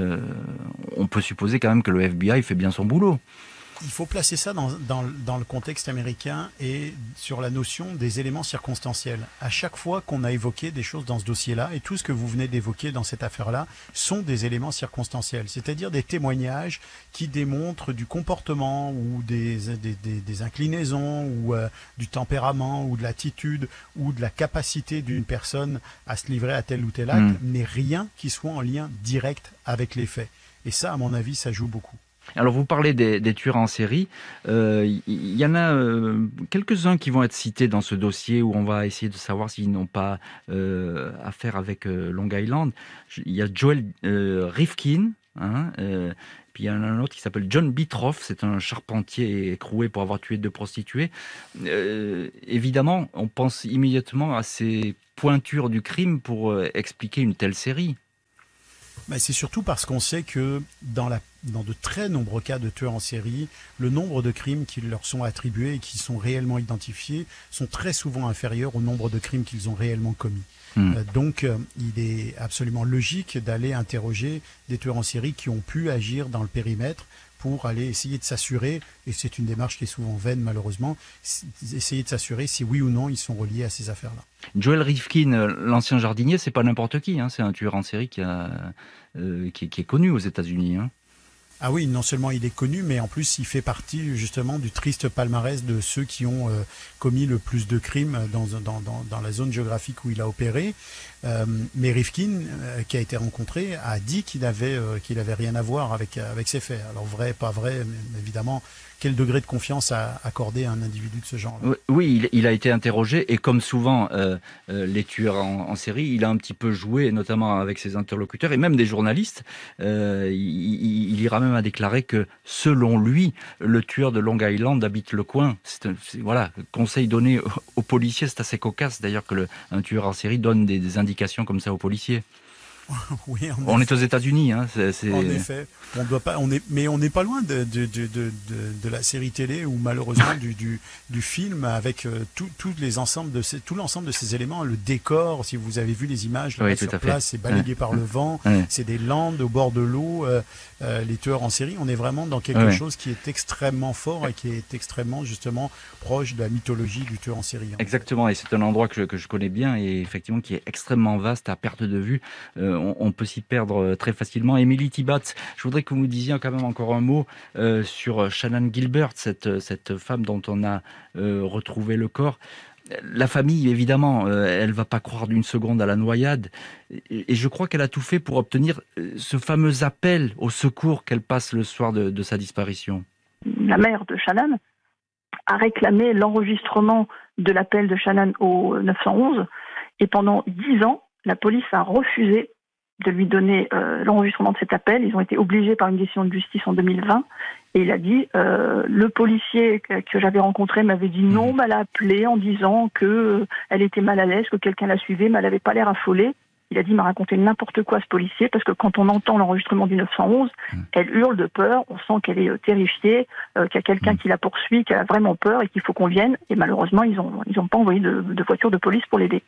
On peut supposer quand même que le FBI fait bien son boulot. Il faut placer ça dans le contexte américain et sur la notion des éléments circonstanciels. À chaque fois qu'on a évoqué des choses dans ce dossier-là, et tout ce que vous venez d'évoquer dans cette affaire-là, sont des éléments circonstanciels, c'est-à-dire des témoignages qui démontrent du comportement ou des inclinaisons ou du tempérament ou de l'attitude ou de la capacité d'une personne à se livrer à tel ou tel acte, mais rien qui soit en lien direct avec les faits. Et ça, à mon avis, ça joue beaucoup. Alors vous parlez des tueurs en série, il y en a quelques-uns qui vont être cités dans ce dossier où on va essayer de savoir s'ils n'ont pas affaire avec Long Island. Il y a Joel Rifkin, puis il y en a un autre qui s'appelle John Bitroff, c'est un charpentier écroué pour avoir tué 2 prostituées. Évidemment, on pense immédiatement à ces pointures du crime pour expliquer une telle série. C'est surtout parce qu'on sait que dans de très nombreux cas de tueurs en série, le nombre de crimes qui leur sont attribués et qui sont réellement identifiés sont très souvent inférieurs au nombre de crimes qu'ils ont réellement commis. Donc, il est absolument logique d'aller interroger des tueurs en série qui ont pu agir dans le périmètre pour aller essayer de s'assurer, et c'est une démarche qui est souvent vaine malheureusement, essayer de s'assurer si oui ou non ils sont reliés à ces affaires-là. Joel Rifkin, l'ancien jardinier, c'est pas n'importe qui, c'est un tueur en série qui est connu aux États-Unis. Ah oui, non seulement il est connu, mais en plus il fait partie justement du triste palmarès de ceux qui ont commis le plus de crimes dans la zone géographique où il a opéré. Mais Rifkin, qui a été rencontré, a dit qu'il avait rien à voir avec ces faits. Alors vrai, pas vrai, mais évidemment, quel degré de confiance à accorder à un individu de ce genre? Oui, il a été interrogé et comme souvent les tueurs en série, il a un petit peu joué, notamment avec ses interlocuteurs et même des journalistes. Il ira même à déclarer que selon lui, le tueur de Long Island habite le coin. Voilà, conseil donné aux policiers, c'est assez cocasse d'ailleurs que un tueur en série donne des indications comme ça aux policiers. Oui, on est aux États-Unis, hein. En effet, mais on n'est pas loin de la série télé ou malheureusement du film avec tout l'ensemble de ces éléments, le décor. Si vous avez vu les images là, sur place, c'est balayé par le vent, c'est des landes au bord de l'eau. Les tueurs en série, on est vraiment dans quelque chose qui est extrêmement fort et qui est extrêmement justement proche de la mythologie du tueur en série. Exactement, et c'est un endroit que je connais bien et effectivement qui est extrêmement vaste à perte de vue. On peut s'y perdre très facilement. Émilie Tibatz, je voudrais que vous nous disiez quand même encore un mot sur Shannan Gilbert, cette femme dont on a retrouvé le corps. La famille, évidemment, elle va pas croire d'une seconde à la noyade. Et je crois qu'elle a tout fait pour obtenir ce fameux appel au secours qu'elle passe le soir de sa disparition. La mère de Shannan a réclamé l'enregistrement de l'appel de Shannan au 911. Et pendant 10 ans, la police a refusé de lui donner l'enregistrement de cet appel. Ils ont été obligés par une décision de justice en 2020. Et il a dit, le policier que j'avais rencontré m'avait dit non, mais elle a appelé en disant qu'elle était mal à l'aise, que quelqu'un la suivait, mais elle n'avait pas l'air affolée. Il a dit, il m'a raconté n'importe quoi ce policier, parce que quand on entend l'enregistrement du 911, elle hurle de peur, on sent qu'elle est terrifiée, qu'il y a quelqu'un qui la poursuit, qu'elle a vraiment peur et qu'il faut qu'on vienne. Et malheureusement, ils ont pas envoyé de voiture de police pour l'aider.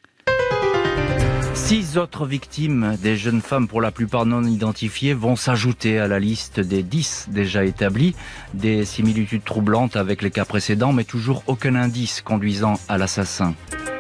6 autres victimes, des jeunes femmes pour la plupart non identifiées, vont s'ajouter à la liste des 10 déjà établies. Des similitudes troublantes avec les cas précédents, mais toujours aucun indice conduisant à l'assassin.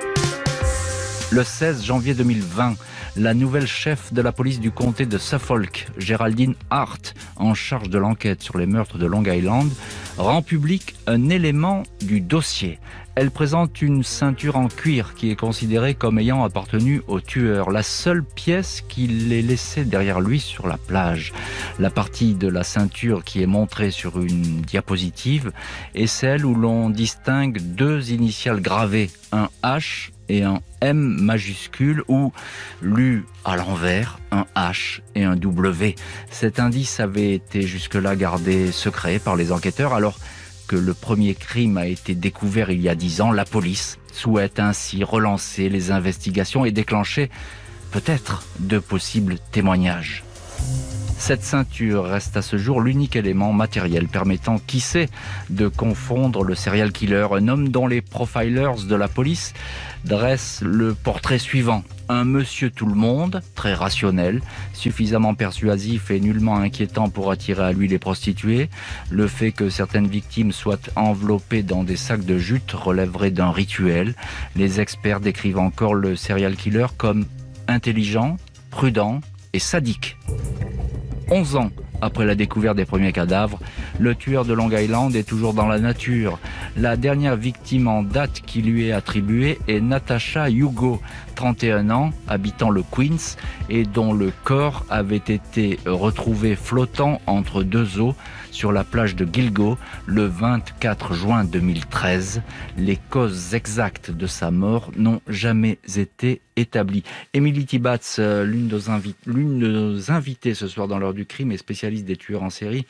Le 16 janvier 2020, la nouvelle chef de la police du comté de Suffolk, Geraldine Hart, en charge de l'enquête sur les meurtres de Long Island, rend public un élément du dossier. Elle présente une ceinture en cuir qui est considérée comme ayant appartenu au tueur, la seule pièce qu'il ait laissée derrière lui sur la plage. La partie de la ceinture qui est montrée sur une diapositive est celle où l'on distingue 2 initiales gravées, un H et un M majuscule, ou lu à l'envers, un H et un W. Cet indice avait été jusque-là gardé secret par les enquêteurs, alors que le premier crime a été découvert il y a 10 ans. La police souhaite ainsi relancer les investigations et déclencher peut-être de possibles témoignages. Cette ceinture reste à ce jour l'unique élément matériel permettant, qui sait, de confondre le serial killer, un homme dont les profilers de la police dressent le portrait suivant. Un monsieur tout le monde, très rationnel, suffisamment persuasif et nullement inquiétant pour attirer à lui les prostituées. Le fait que certaines victimes soient enveloppées dans des sacs de jute relèverait d'un rituel. Les experts décrivent encore le serial killer comme intelligent, prudent et sadique. 11 ans après la découverte des premiers cadavres, le tueur de Long Island est toujours dans la nature. La dernière victime en date qui lui est attribuée est Natasha Hugo, 31 ans, habitant le Queens, et dont le corps avait été retrouvé flottant entre 2 eaux sur la plage de Gilgo le 24 juin 2013. Les causes exactes de sa mort n'ont jamais été établies. Émilie Tibatz, l'une de nos invitées ce soir dans l'heure du crime et spécialiste des tueurs en série.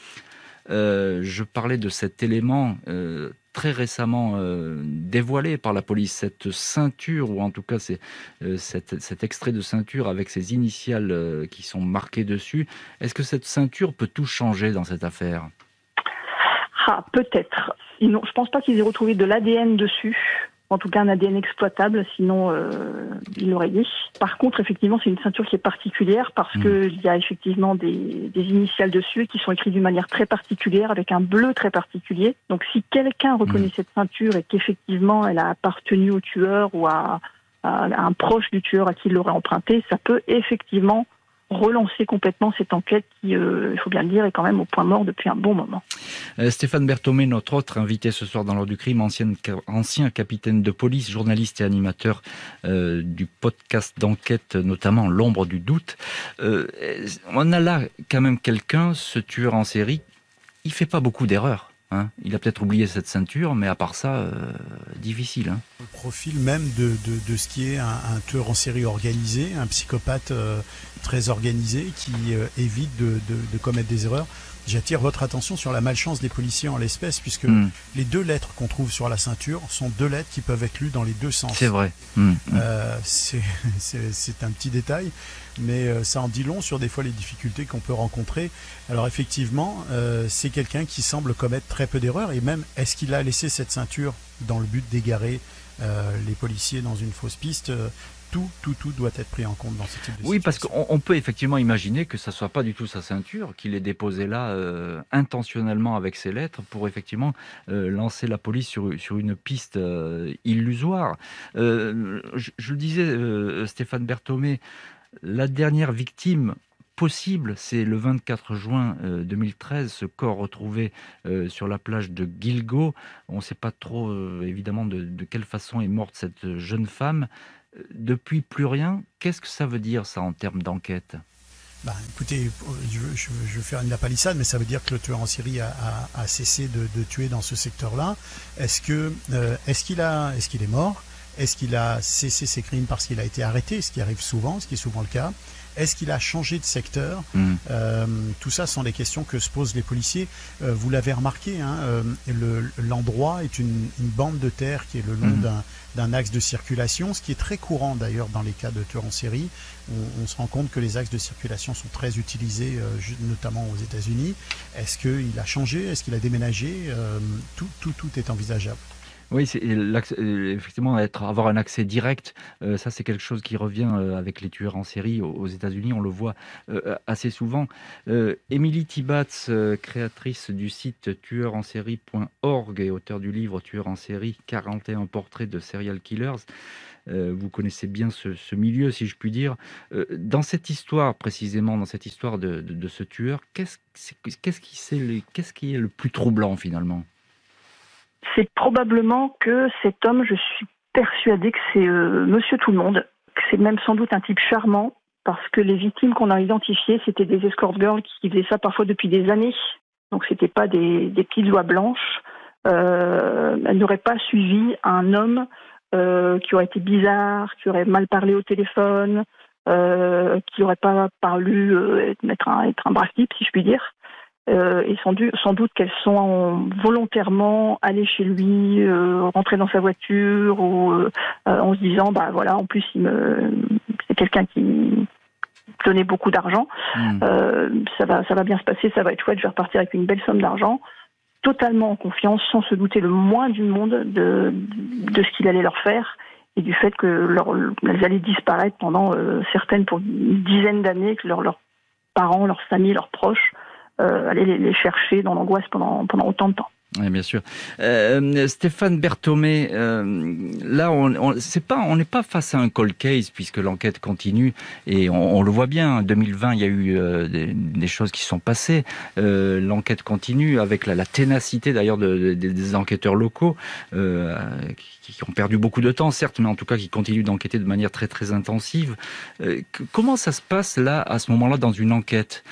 Je parlais de cet élément très récemment dévoilé par la police, cette ceinture, ou en tout cas cet extrait de ceinture avec ces initiales qui sont marquées dessus. Est-ce que cette ceinture peut tout changer dans cette affaire ? Peut-être. Je pense pas qu'ils aient retrouvé de l'ADN dessus. En tout cas, un ADN exploitable, sinon il l'aurait dit. Par contre, effectivement, c'est une ceinture qui est particulière parce qu'il y a effectivement des initiales dessus qui sont écrites d'une manière très particulière, avec un bleu très particulier. Donc, si quelqu'un reconnaît cette ceinture et qu'effectivement elle a appartenu au tueur ou à un proche du tueur à qui il l'aurait emprunté, ça peut effectivement relancer complètement cette enquête qui, il faut bien le dire, est quand même au point mort depuis un bon moment. Stéphane Berthomé, notre autre invité ce soir dans l'heure du crime, ancien capitaine de police, journaliste et animateur du podcast d'enquête, notamment L'ombre du doute. On a là quand même quelqu'un, ce tueur en série, il fait pas beaucoup d'erreurs. Hein. Il a peut-être oublié cette ceinture, mais à part ça, difficile. Hein. Le profil même de ce qui est un tueur en série organisé, un psychopathe très organisé qui évite de commettre des erreurs. J'attire votre attention sur la malchance des policiers en l'espèce, puisque les 2 lettres qu'on trouve sur la ceinture sont 2 lettres qui peuvent être lues dans les 2 sens. C'est vrai. C'est un petit détail, mais ça en dit long sur des fois les difficultés qu'on peut rencontrer. Alors effectivement, c'est quelqu'un qui semble commettre très peu d'erreurs, et même, est-ce qu'il a laissé cette ceinture dans le but d'égarer les policiers dans une fausse piste? Tout doit être pris en compte dans ce type de situation. Oui, parce qu'on peut effectivement imaginer que ça ne soit pas du tout sa ceinture, qu'il ait déposé là intentionnellement avec ses lettres pour effectivement lancer la police sur une piste illusoire. Je le disais, Stéphane Berthomé, la dernière victime possible, c'est le 24 juin 2013, ce corps retrouvé sur la plage de Guilgo. On ne sait pas trop évidemment de quelle façon est morte cette jeune femme. Depuis plus rien, qu'est-ce que ça veut dire ça en termes d'enquête? Écoutez, je veux faire une lapalissade, mais ça veut dire que le tueur en série a cessé de tuer dans ce secteur-là. Est-ce qu'il est mort? Est-ce qu'il a cessé ses crimes parce qu'il a été arrêté, ce qui arrive souvent, ce qui est souvent le cas? Est-ce qu'il a changé de secteur? Tout ça sont des questions que se posent les policiers. Vous l'avez remarqué, hein, l'endroit est une bande de terre qui est le long d'un axe de circulation, ce qui est très courant d'ailleurs dans les cas de tueurs en série. On se rend compte que les axes de circulation sont très utilisés, notamment aux États-Unis. Est-ce qu'il a changé? Est-ce qu'il a déménagé? Tout est envisageable. Oui, effectivement, avoir un accès direct, ça c'est quelque chose qui revient avec les tueurs en série aux États-Unis, on le voit assez souvent. Émilie Tibatz, créatrice du site tueurensérie.org et auteur du livre Tueurs en série, 41 portraits de serial killers. Vous connaissez bien ce milieu, si je puis dire. Dans cette histoire, précisément, dans cette histoire de ce tueur, qu'est-ce qui est le plus troublant finalement? C'est probablement que cet homme, je suis persuadée que c'est Monsieur Tout-le-Monde, que c'est même sans doute un type charmant, parce que les victimes qu'on a identifiées, c'était des escort girls qui faisaient ça parfois depuis des années. Donc c'était pas des petites oies blanches. Elles n'auraient pas suivi un homme qui aurait été bizarre, qui aurait mal parlé au téléphone, qui n'aurait pas paru être un brave type, si je puis dire. Et sans doute qu'elles sont volontairement allées chez lui, rentrées dans sa voiture, ou en se disant, voilà, en plus c'est quelqu'un qui donnait beaucoup d'argent, ça va bien se passer, ça va être chouette, je vais repartir avec une belle somme d'argent, totalement en confiance, sans se douter le moins du monde de ce qu'il allait leur faire, et du fait que elles allaient disparaître pendant certaines pour une dizaine d'années, que leurs parents, leurs familles, leurs proches aller les chercher dans l'angoisse pendant autant de temps. Oui, bien sûr. Stéphane Berthomé, là, on n'est pas face à un cold case puisque l'enquête continue et on le voit bien. En 2020, il y a eu des choses qui sont passées. L'enquête continue avec la ténacité d'ailleurs des enquêteurs locaux qui ont perdu beaucoup de temps, certes, mais en tout cas qui continuent d'enquêter de manière très très intensive. Comment ça se passe là, à ce moment-là, dans une enquête?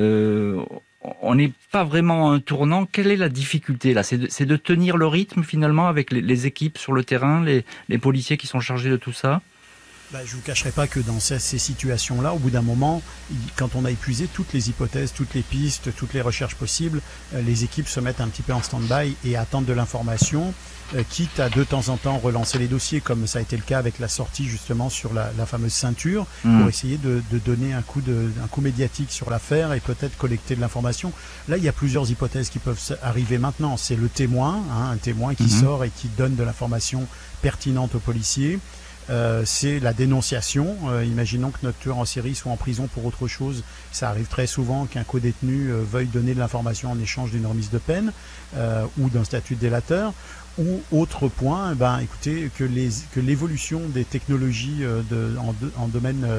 On n'est pas vraiment à un tournant. Quelle est la difficulté là? C'est de tenir le rythme finalement avec les équipes sur le terrain, les policiers qui sont chargés de tout ça? Je ne vous cacherai pas que dans ces situations-là, au bout d'un moment, quand on a épuisé toutes les hypothèses, toutes les pistes, toutes les recherches possibles, les équipes se mettent un petit peu en stand-by et attendent de l'information, quitte à de temps en temps relancer les dossiers, comme ça a été le cas avec la sortie justement sur la fameuse ceinture, pour essayer de donner un coup médiatique sur l'affaire et peut-être collecter de l'information. Là, il y a plusieurs hypothèses qui peuvent arriver maintenant. C'est le témoin, un témoin qui sort et qui donne de l'information pertinente aux policiers. C'est la dénonciation. Imaginons que notre tueur en série soit en prison pour autre chose. Ça arrive très souvent qu'un co-détenu veuille donner de l'information en échange d'une remise de peine ou d'un statut de délateur. Ou autre point, écoutez, que l'évolution des technologies en domaine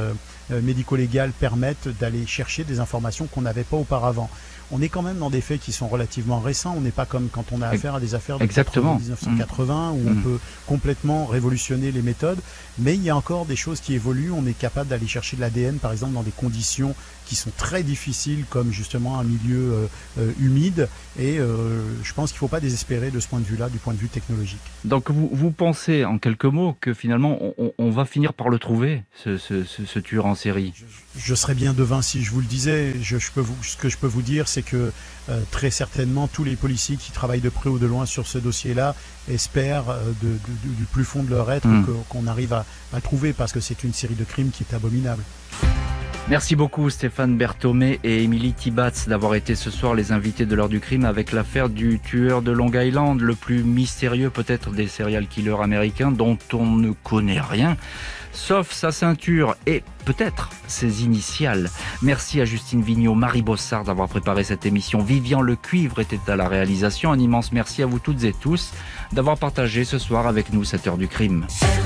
médico-légales permettent d'aller chercher des informations qu'on n'avait pas auparavant. On est quand même dans des faits qui sont relativement récents. On n'est pas comme quand on a affaire à des affaires de 1980 où on peut complètement révolutionner les méthodes. Mais il y a encore des choses qui évoluent. On est capable d'aller chercher de l'ADN, par exemple, dans des conditions qui sont très difficiles, comme justement un milieu humide. Et je pense qu'il ne faut pas désespérer de ce point de vue-là, du point de vue technologique. Donc vous pensez, en quelques mots, que finalement on va finir par le trouver, ce tueur en série? Je serais bien devin si je vous le disais. Ce que je peux vous dire, c'est que très certainement tous les policiers qui travaillent de près ou de loin sur ce dossier-là espèrent du plus fond de leur être qu'on arrive à trouver, parce que c'est une série de crimes qui est abominable. Merci beaucoup Stéphane Berthomé et Émilie Tibatz d'avoir été ce soir les invités de l'heure du crime avec l'affaire du tueur de Long Island, le plus mystérieux peut-être des serial killers américains dont on ne connaît rien, sauf sa ceinture et peut-être ses initiales. Merci à Justine Vignot, Marie Bossard d'avoir préparé cette émission. Vivian Lecuivre était à la réalisation. Un immense merci à vous toutes et tous d'avoir partagé ce soir avec nous cette heure du crime.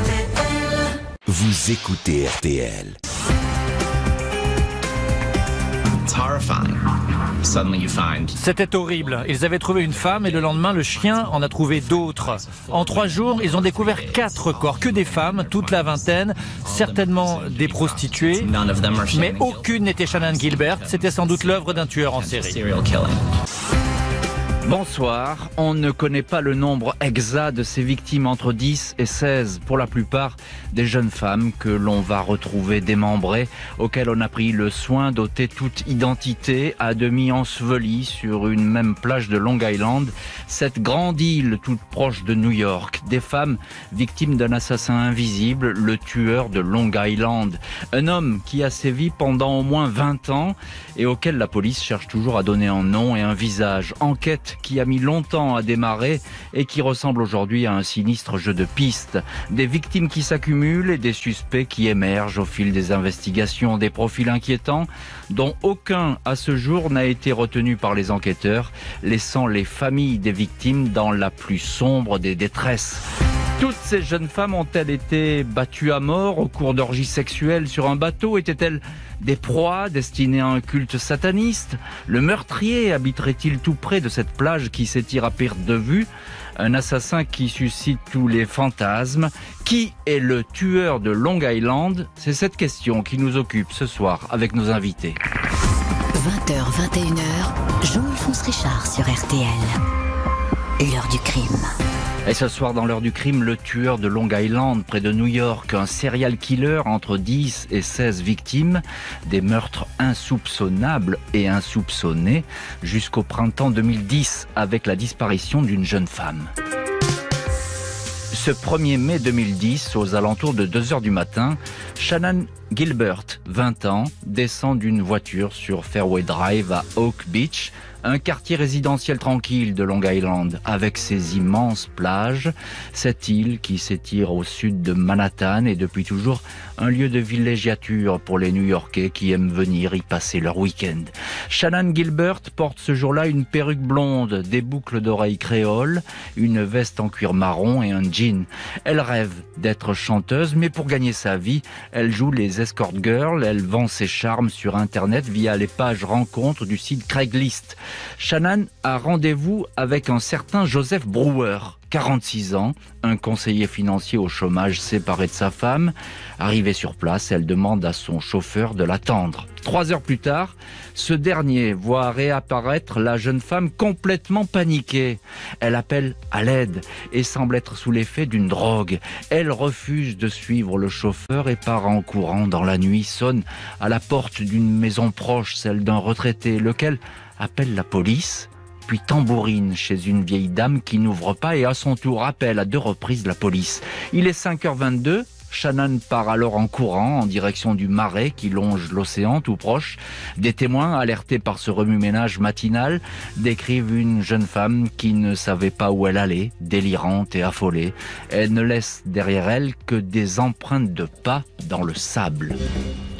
Vous écoutez RTL. C'était horrible. Ils avaient trouvé une femme et le lendemain, le chien en a trouvé d'autres. En 3 jours, ils ont découvert 4 corps, que des femmes, toute la vingtaine, certainement des prostituées, mais aucune n'était Shannan Gilbert. C'était sans doute l'œuvre d'un tueur en série. Bonsoir, on ne connaît pas le nombre exact de ces victimes, entre 10 et 16, pour la plupart des jeunes femmes que l'on va retrouver démembrées, auxquelles on a pris le soin d'ôter toute identité, à demi ensevelies sur une même plage de Long Island, cette grande île toute proche de New York. Des femmes victimes d'un assassin invisible, le tueur de Long Island. Un homme qui a sévi pendant au moins 20 ans et auquel la police cherche toujours à donner un nom et un visage. Enquête qui a mis longtemps à démarrer et qui ressemble aujourd'hui à un sinistre jeu de pistes. Des victimes qui s'accumulent et des suspects qui émergent au fil des investigations. Des profils inquiétants dont aucun à ce jour n'a été retenu par les enquêteurs, laissant les familles des victimes dans la plus sombre des détresses. Toutes ces jeunes femmes ont-elles été battues à mort au cours d'orgies sexuelles sur un bateau? Étaient-elles des proies destinées à un culte sataniste? Le meurtrier habiterait-il tout près de cette plage qui s'étire à perte de vue? Un assassin qui suscite tous les fantasmes. Qui est le tueur de Long Island? C'est cette question qui nous occupe ce soir avec nos invités. 20h, 21h, Jean-Alphonse Richard sur RTL. L'heure du crime. Et ce soir dans l'heure du crime, le tueur de Long Island près de New York, un serial killer entre 10 et 16 victimes, des meurtres insoupçonnables et insoupçonnés jusqu'au printemps 2010 avec la disparition d'une jeune femme. Ce 1er mai 2010, aux alentours de 2h du matin, Shannan Gilbert, 20 ans, descend d'une voiture sur Fairway Drive à Oak Beach, un quartier résidentiel tranquille de Long Island, avec ses immenses plages, cette île qui s'étire au sud de Manhattan est depuis toujours un lieu de villégiature pour les New-Yorkais qui aiment venir y passer leur week-end. Shannan Gilbert porte ce jour-là une perruque blonde, des boucles d'oreilles créoles, une veste en cuir marron et un jean. Elle rêve d'être chanteuse, mais pour gagner sa vie, elle joue les escort girls, elle vend ses charmes sur Internet via les pages rencontres du site Craigslist. Shannan a rendez-vous avec un certain Joseph Brewer, 46 ans, un conseiller financier au chômage séparé de sa femme. Arrivée sur place, elle demande à son chauffeur de l'attendre. 3 heures plus tard, ce dernier voit réapparaître la jeune femme complètement paniquée. Elle appelle à l'aide et semble être sous l'effet d'une drogue. Elle refuse de suivre le chauffeur et part en courant dans la nuit, sonne à la porte d'une maison proche, celle d'un retraité, lequel appelle la police, puis tambourine chez une vieille dame qui n'ouvre pas et à son tour appelle à 2 reprises la police. Il est 5h22, Shannan part alors en courant en direction du marais qui longe l'océan tout proche. Des témoins, alertés par ce remue-ménage matinal, décrivent une jeune femme qui ne savait pas où elle allait, délirante et affolée. Elle ne laisse derrière elle que des empreintes de pas dans le sable.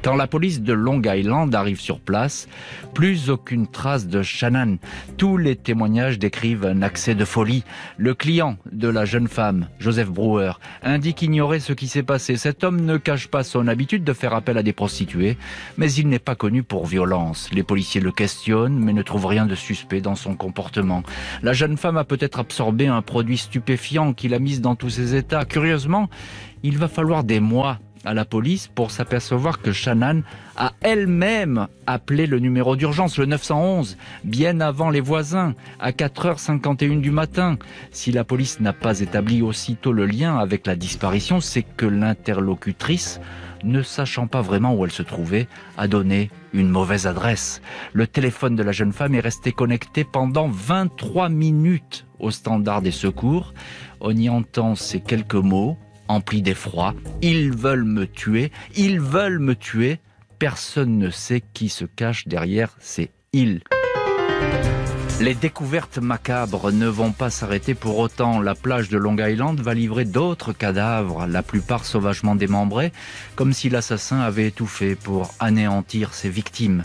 Quand la police de Long Island arrive sur place, plus aucune trace de Shannan. Tous les témoignages décrivent un accès de folie. Le client de la jeune femme, Joseph Brewer, indique ignorer ce qui s'est passé. Cet homme ne cache pas son habitude de faire appel à des prostituées, mais il n'est pas connu pour violence. Les policiers le questionnent, mais ne trouvent rien de suspect dans son comportement. La jeune femme a peut-être absorbé un produit stupéfiant qui l'a mise dans tous ses états. Curieusement, il va falloir des mois à la police pour s'apercevoir que Shannan a elle-même appelé le numéro d'urgence, le 911, bien avant les voisins, à 4h51 du matin. Si la police n'a pas établi aussitôt le lien avec la disparition, c'est que l'interlocutrice, ne sachant pas vraiment où elle se trouvait, a donné une mauvaise adresse. Le téléphone de la jeune femme est resté connecté pendant 23 minutes au standard des secours. On y entend ces quelques mots emplis d'effroi. Ils veulent me tuer, ils veulent me tuer. Personne ne sait qui se cache derrière ces ils. Les découvertes macabres ne vont pas s'arrêter pour autant. La plage de Long Island va livrer d'autres cadavres, la plupart sauvagement démembrés, comme si l'assassin avait étouffé pour anéantir ses victimes.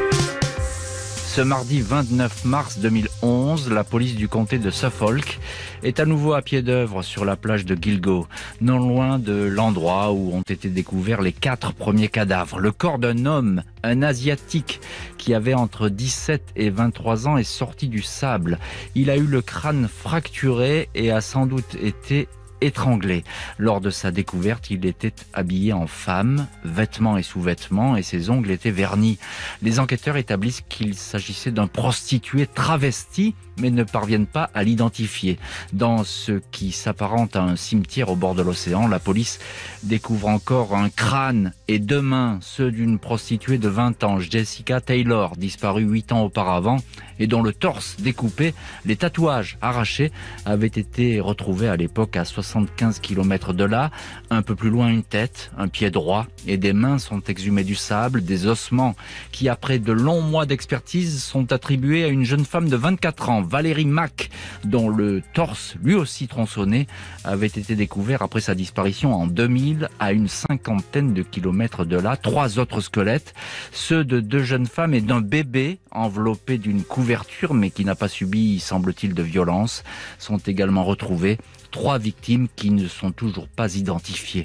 Ce mardi 29 mars 2011, la police du comté de Suffolk est à nouveau à pied d'œuvre sur la plage de Gilgo, non loin de l'endroit où ont été découverts les 4 premiers cadavres. Le corps d'un homme, un Asiatique, qui avait entre 17 et 23 ans est sorti du sable. Il a eu le crâne fracturé et a sans doute été étranglé. Lors de sa découverte, il était habillé en femme, vêtements et sous-vêtements, et ses ongles étaient vernis. Les enquêteurs établissent qu'il s'agissait d'un prostitué travesti, mais ne parviennent pas à l'identifier. Dans ce qui s'apparente à un cimetière au bord de l'océan, la police découvre encore un crâne et 2 mains, ceux d'une prostituée de 20 ans, Jessica Taylor, disparue 8 ans auparavant, et dont le torse découpé, les tatouages arrachés, avaient été retrouvés à l'époque à 75 km de là. Un peu plus loin, une tête, un pied droit et des mains sont exhumés du sable, des ossements qui, après de longs mois d'expertise, sont attribués à une jeune femme de 24 ans, Valérie Mack, dont le torse, lui aussi tronçonné, avait été découvert après sa disparition en 2000 à une 50aine de kilomètres de là. 3 autres squelettes, ceux de 2 jeunes femmes et d'un bébé enveloppé d'une couverture mais qui n'a pas subi, semble-t-il, de violence, sont également retrouvés. 3 victimes qui ne sont toujours pas identifiées.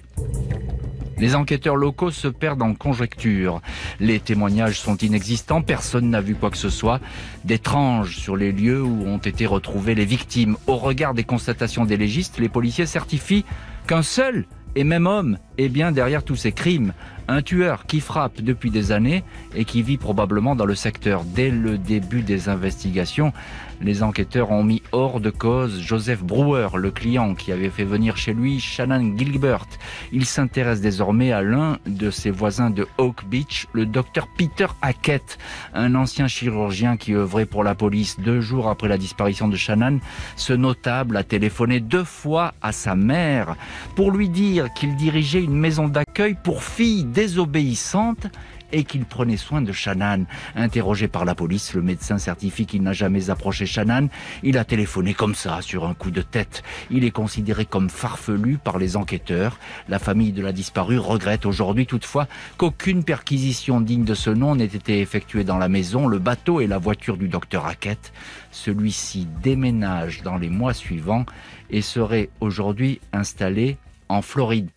Les enquêteurs locaux se perdent en conjectures. Les témoignages sont inexistants, personne n'a vu quoi que ce soit d'étrange sur les lieux où ont été retrouvées les victimes. Au regard des constatations des légistes, les policiers certifient qu'un seul et même homme est bien derrière tous ces crimes. Un tueur qui frappe depuis des années et qui vit probablement dans le secteur. Dès le début des investigations, les enquêteurs ont mis hors de cause Joseph Brewer, le client qui avait fait venir chez lui Shannan Gilbert. Il s'intéresse désormais à l'un de ses voisins de Oak Beach, le docteur Peter Hackett, un ancien chirurgien qui œuvrait pour la police. 2 jours après la disparition de Shannan, ce notable a téléphoné 2 fois à sa mère pour lui dire qu'il dirigeait une maison d'accueil pour filles désobéissantes et qu'il prenait soin de Shannan. Interrogé par la police, le médecin certifie qu'il n'a jamais approché Shannan. Il a téléphoné comme ça, sur un coup de tête. Il est considéré comme farfelu par les enquêteurs. La famille de la disparue regrette aujourd'hui toutefois qu'aucune perquisition digne de ce nom n'ait été effectuée dans la maison, le bateau et la voiture du docteur Hackett. Celui-ci déménage dans les mois suivants et serait aujourd'hui installé en Floride.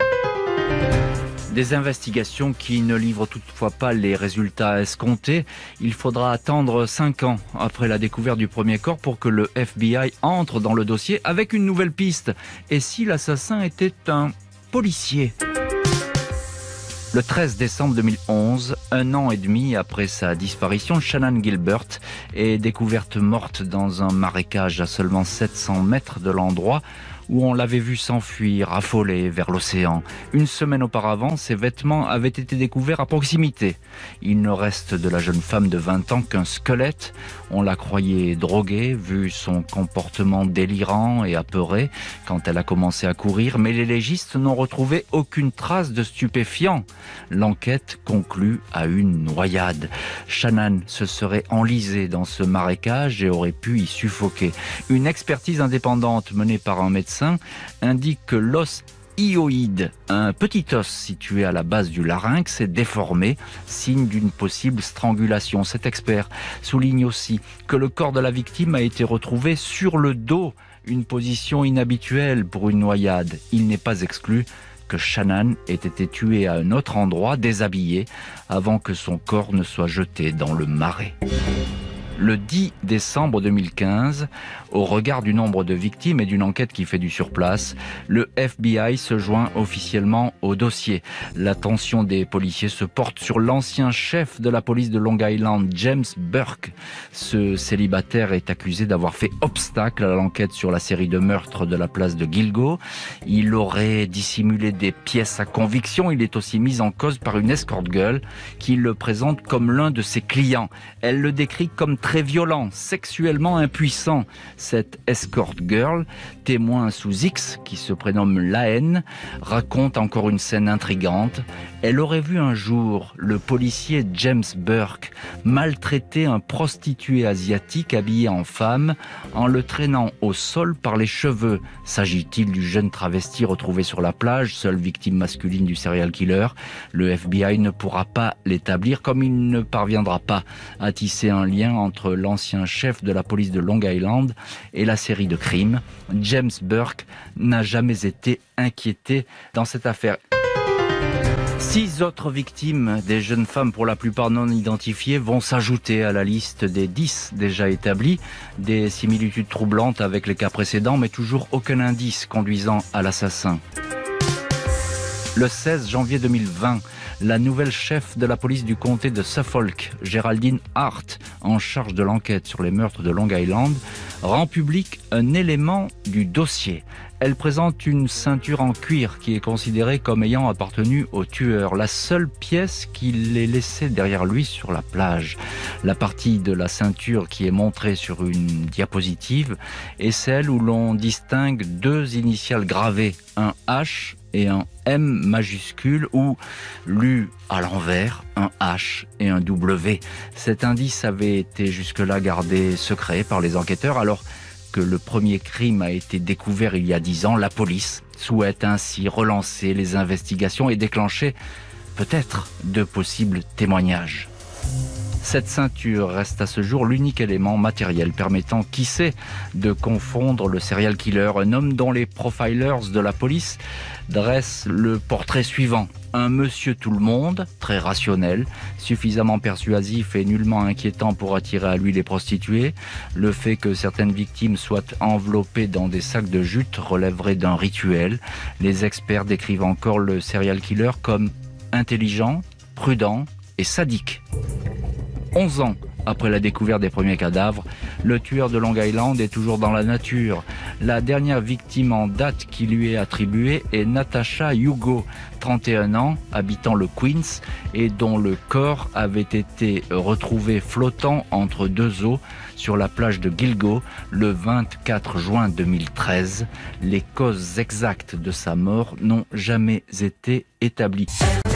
Des investigations qui ne livrent toutefois pas les résultats escomptés. Il faudra attendre 5 ans après la découverte du premier corps pour que le FBI entre dans le dossier avec une nouvelle piste. Et si l'assassin était un policier ? Le 13 décembre 2011, 1 an et demi après sa disparition, Shannan Gilbert est découverte morte dans un marécage à seulement 700 mètres de l'endroit où on l'avait vu s'enfuir, affolé, vers l'océan. 1 semaine auparavant, ses vêtements avaient été découverts à proximité. Il ne reste de la jeune femme de 20 ans qu'un squelette. On la croyait droguée, vu son comportement délirant et apeuré quand elle a commencé à courir, mais les légistes n'ont retrouvé aucune trace de stupéfiant. L'enquête conclut à une noyade. Shannan se serait enlisée dans ce marécage et aurait pu y suffoquer. Une expertise indépendante menée par un médecin indique que l'os hyoïde. Un petit os situé à la base du larynx est déformé, signe d'une possible strangulation. Cet expert souligne aussi que le corps de la victime a été retrouvé sur le dos, une position inhabituelle pour une noyade. Il n'est pas exclu que Shannan ait été tuée à un autre endroit, déshabillée, avant que son corps ne soit jeté dans le marais. Le 10 décembre 2015, au regard du nombre de victimes et d'une enquête qui fait du surplace, le FBI se joint officiellement au dossier. L'attention des policiers se porte sur l'ancien chef de la police de Long Island, James Burke. Ce célibataire est accusé d'avoir fait obstacle à l'enquête sur la série de meurtres de la place de Gilgo. Il aurait dissimulé des pièces à conviction. Il est aussi mis en cause par une escort girl qui le présente comme l'un de ses clients. Elle le décrit comme très violent, sexuellement impuissant. Cette escort girl, témoin sous X, qui se prénomme Laen, raconte encore une scène intrigante. Elle aurait vu un jour le policier James Burke maltraiter un prostitué asiatique habillé en femme en le traînant au sol par les cheveux. S'agit-il du jeune travesti retrouvé sur la plage, seule victime masculine du serial killer? Le FBI ne pourra pas l'établir, comme il ne parviendra pas à tisser un lien entre l'ancien chef de la police de Long Island et la série de crimes. James Burke n'a jamais été inquiété dans cette affaire. 6 autres victimes, des jeunes femmes pour la plupart non identifiées, vont s'ajouter à la liste des 10 déjà établies. Des similitudes troublantes avec les cas précédents, mais toujours aucun indice conduisant à l'assassin. Le 16 janvier 2020, la nouvelle chef de la police du comté de Suffolk, Geraldine Hart, en charge de l'enquête sur les meurtres de Long Island, rend public un élément du dossier. Elle présente une ceinture en cuir qui est considérée comme ayant appartenu au tueur, la seule pièce qu'il ait laissée derrière lui sur la plage. La partie de la ceinture qui est montrée sur une diapositive est celle où l'on distingue 2 initiales gravées, un H et un M majuscule, ou lu à l'envers, un H et un W. Cet indice avait été jusque-là gardé secret par les enquêteurs, alors que le premier crime a été découvert il y a 10 ans. La police souhaite ainsi relancer les investigations et déclencher peut-être de possibles témoignages. Cette ceinture reste à ce jour l'unique élément matériel permettant, qui sait, de confondre le serial killer, un homme dont les profilers de la police dressent le portrait suivant. Un monsieur tout le monde, très rationnel, suffisamment persuasif et nullement inquiétant pour attirer à lui les prostituées. Le fait que certaines victimes soient enveloppées dans des sacs de jute relèverait d'un rituel. Les experts décrivent encore le serial killer comme intelligent, prudent et sadique. 11 ans après la découverte des premiers cadavres, le tueur de Long Island est toujours dans la nature. La dernière victime en date qui lui est attribuée est Natasha Hugo, 31 ans, habitant le Queens, et dont le corps avait été retrouvé flottant entre 2 eaux sur la plage de Gilgo le 24 juin 2013. Les causes exactes de sa mort n'ont jamais été établies.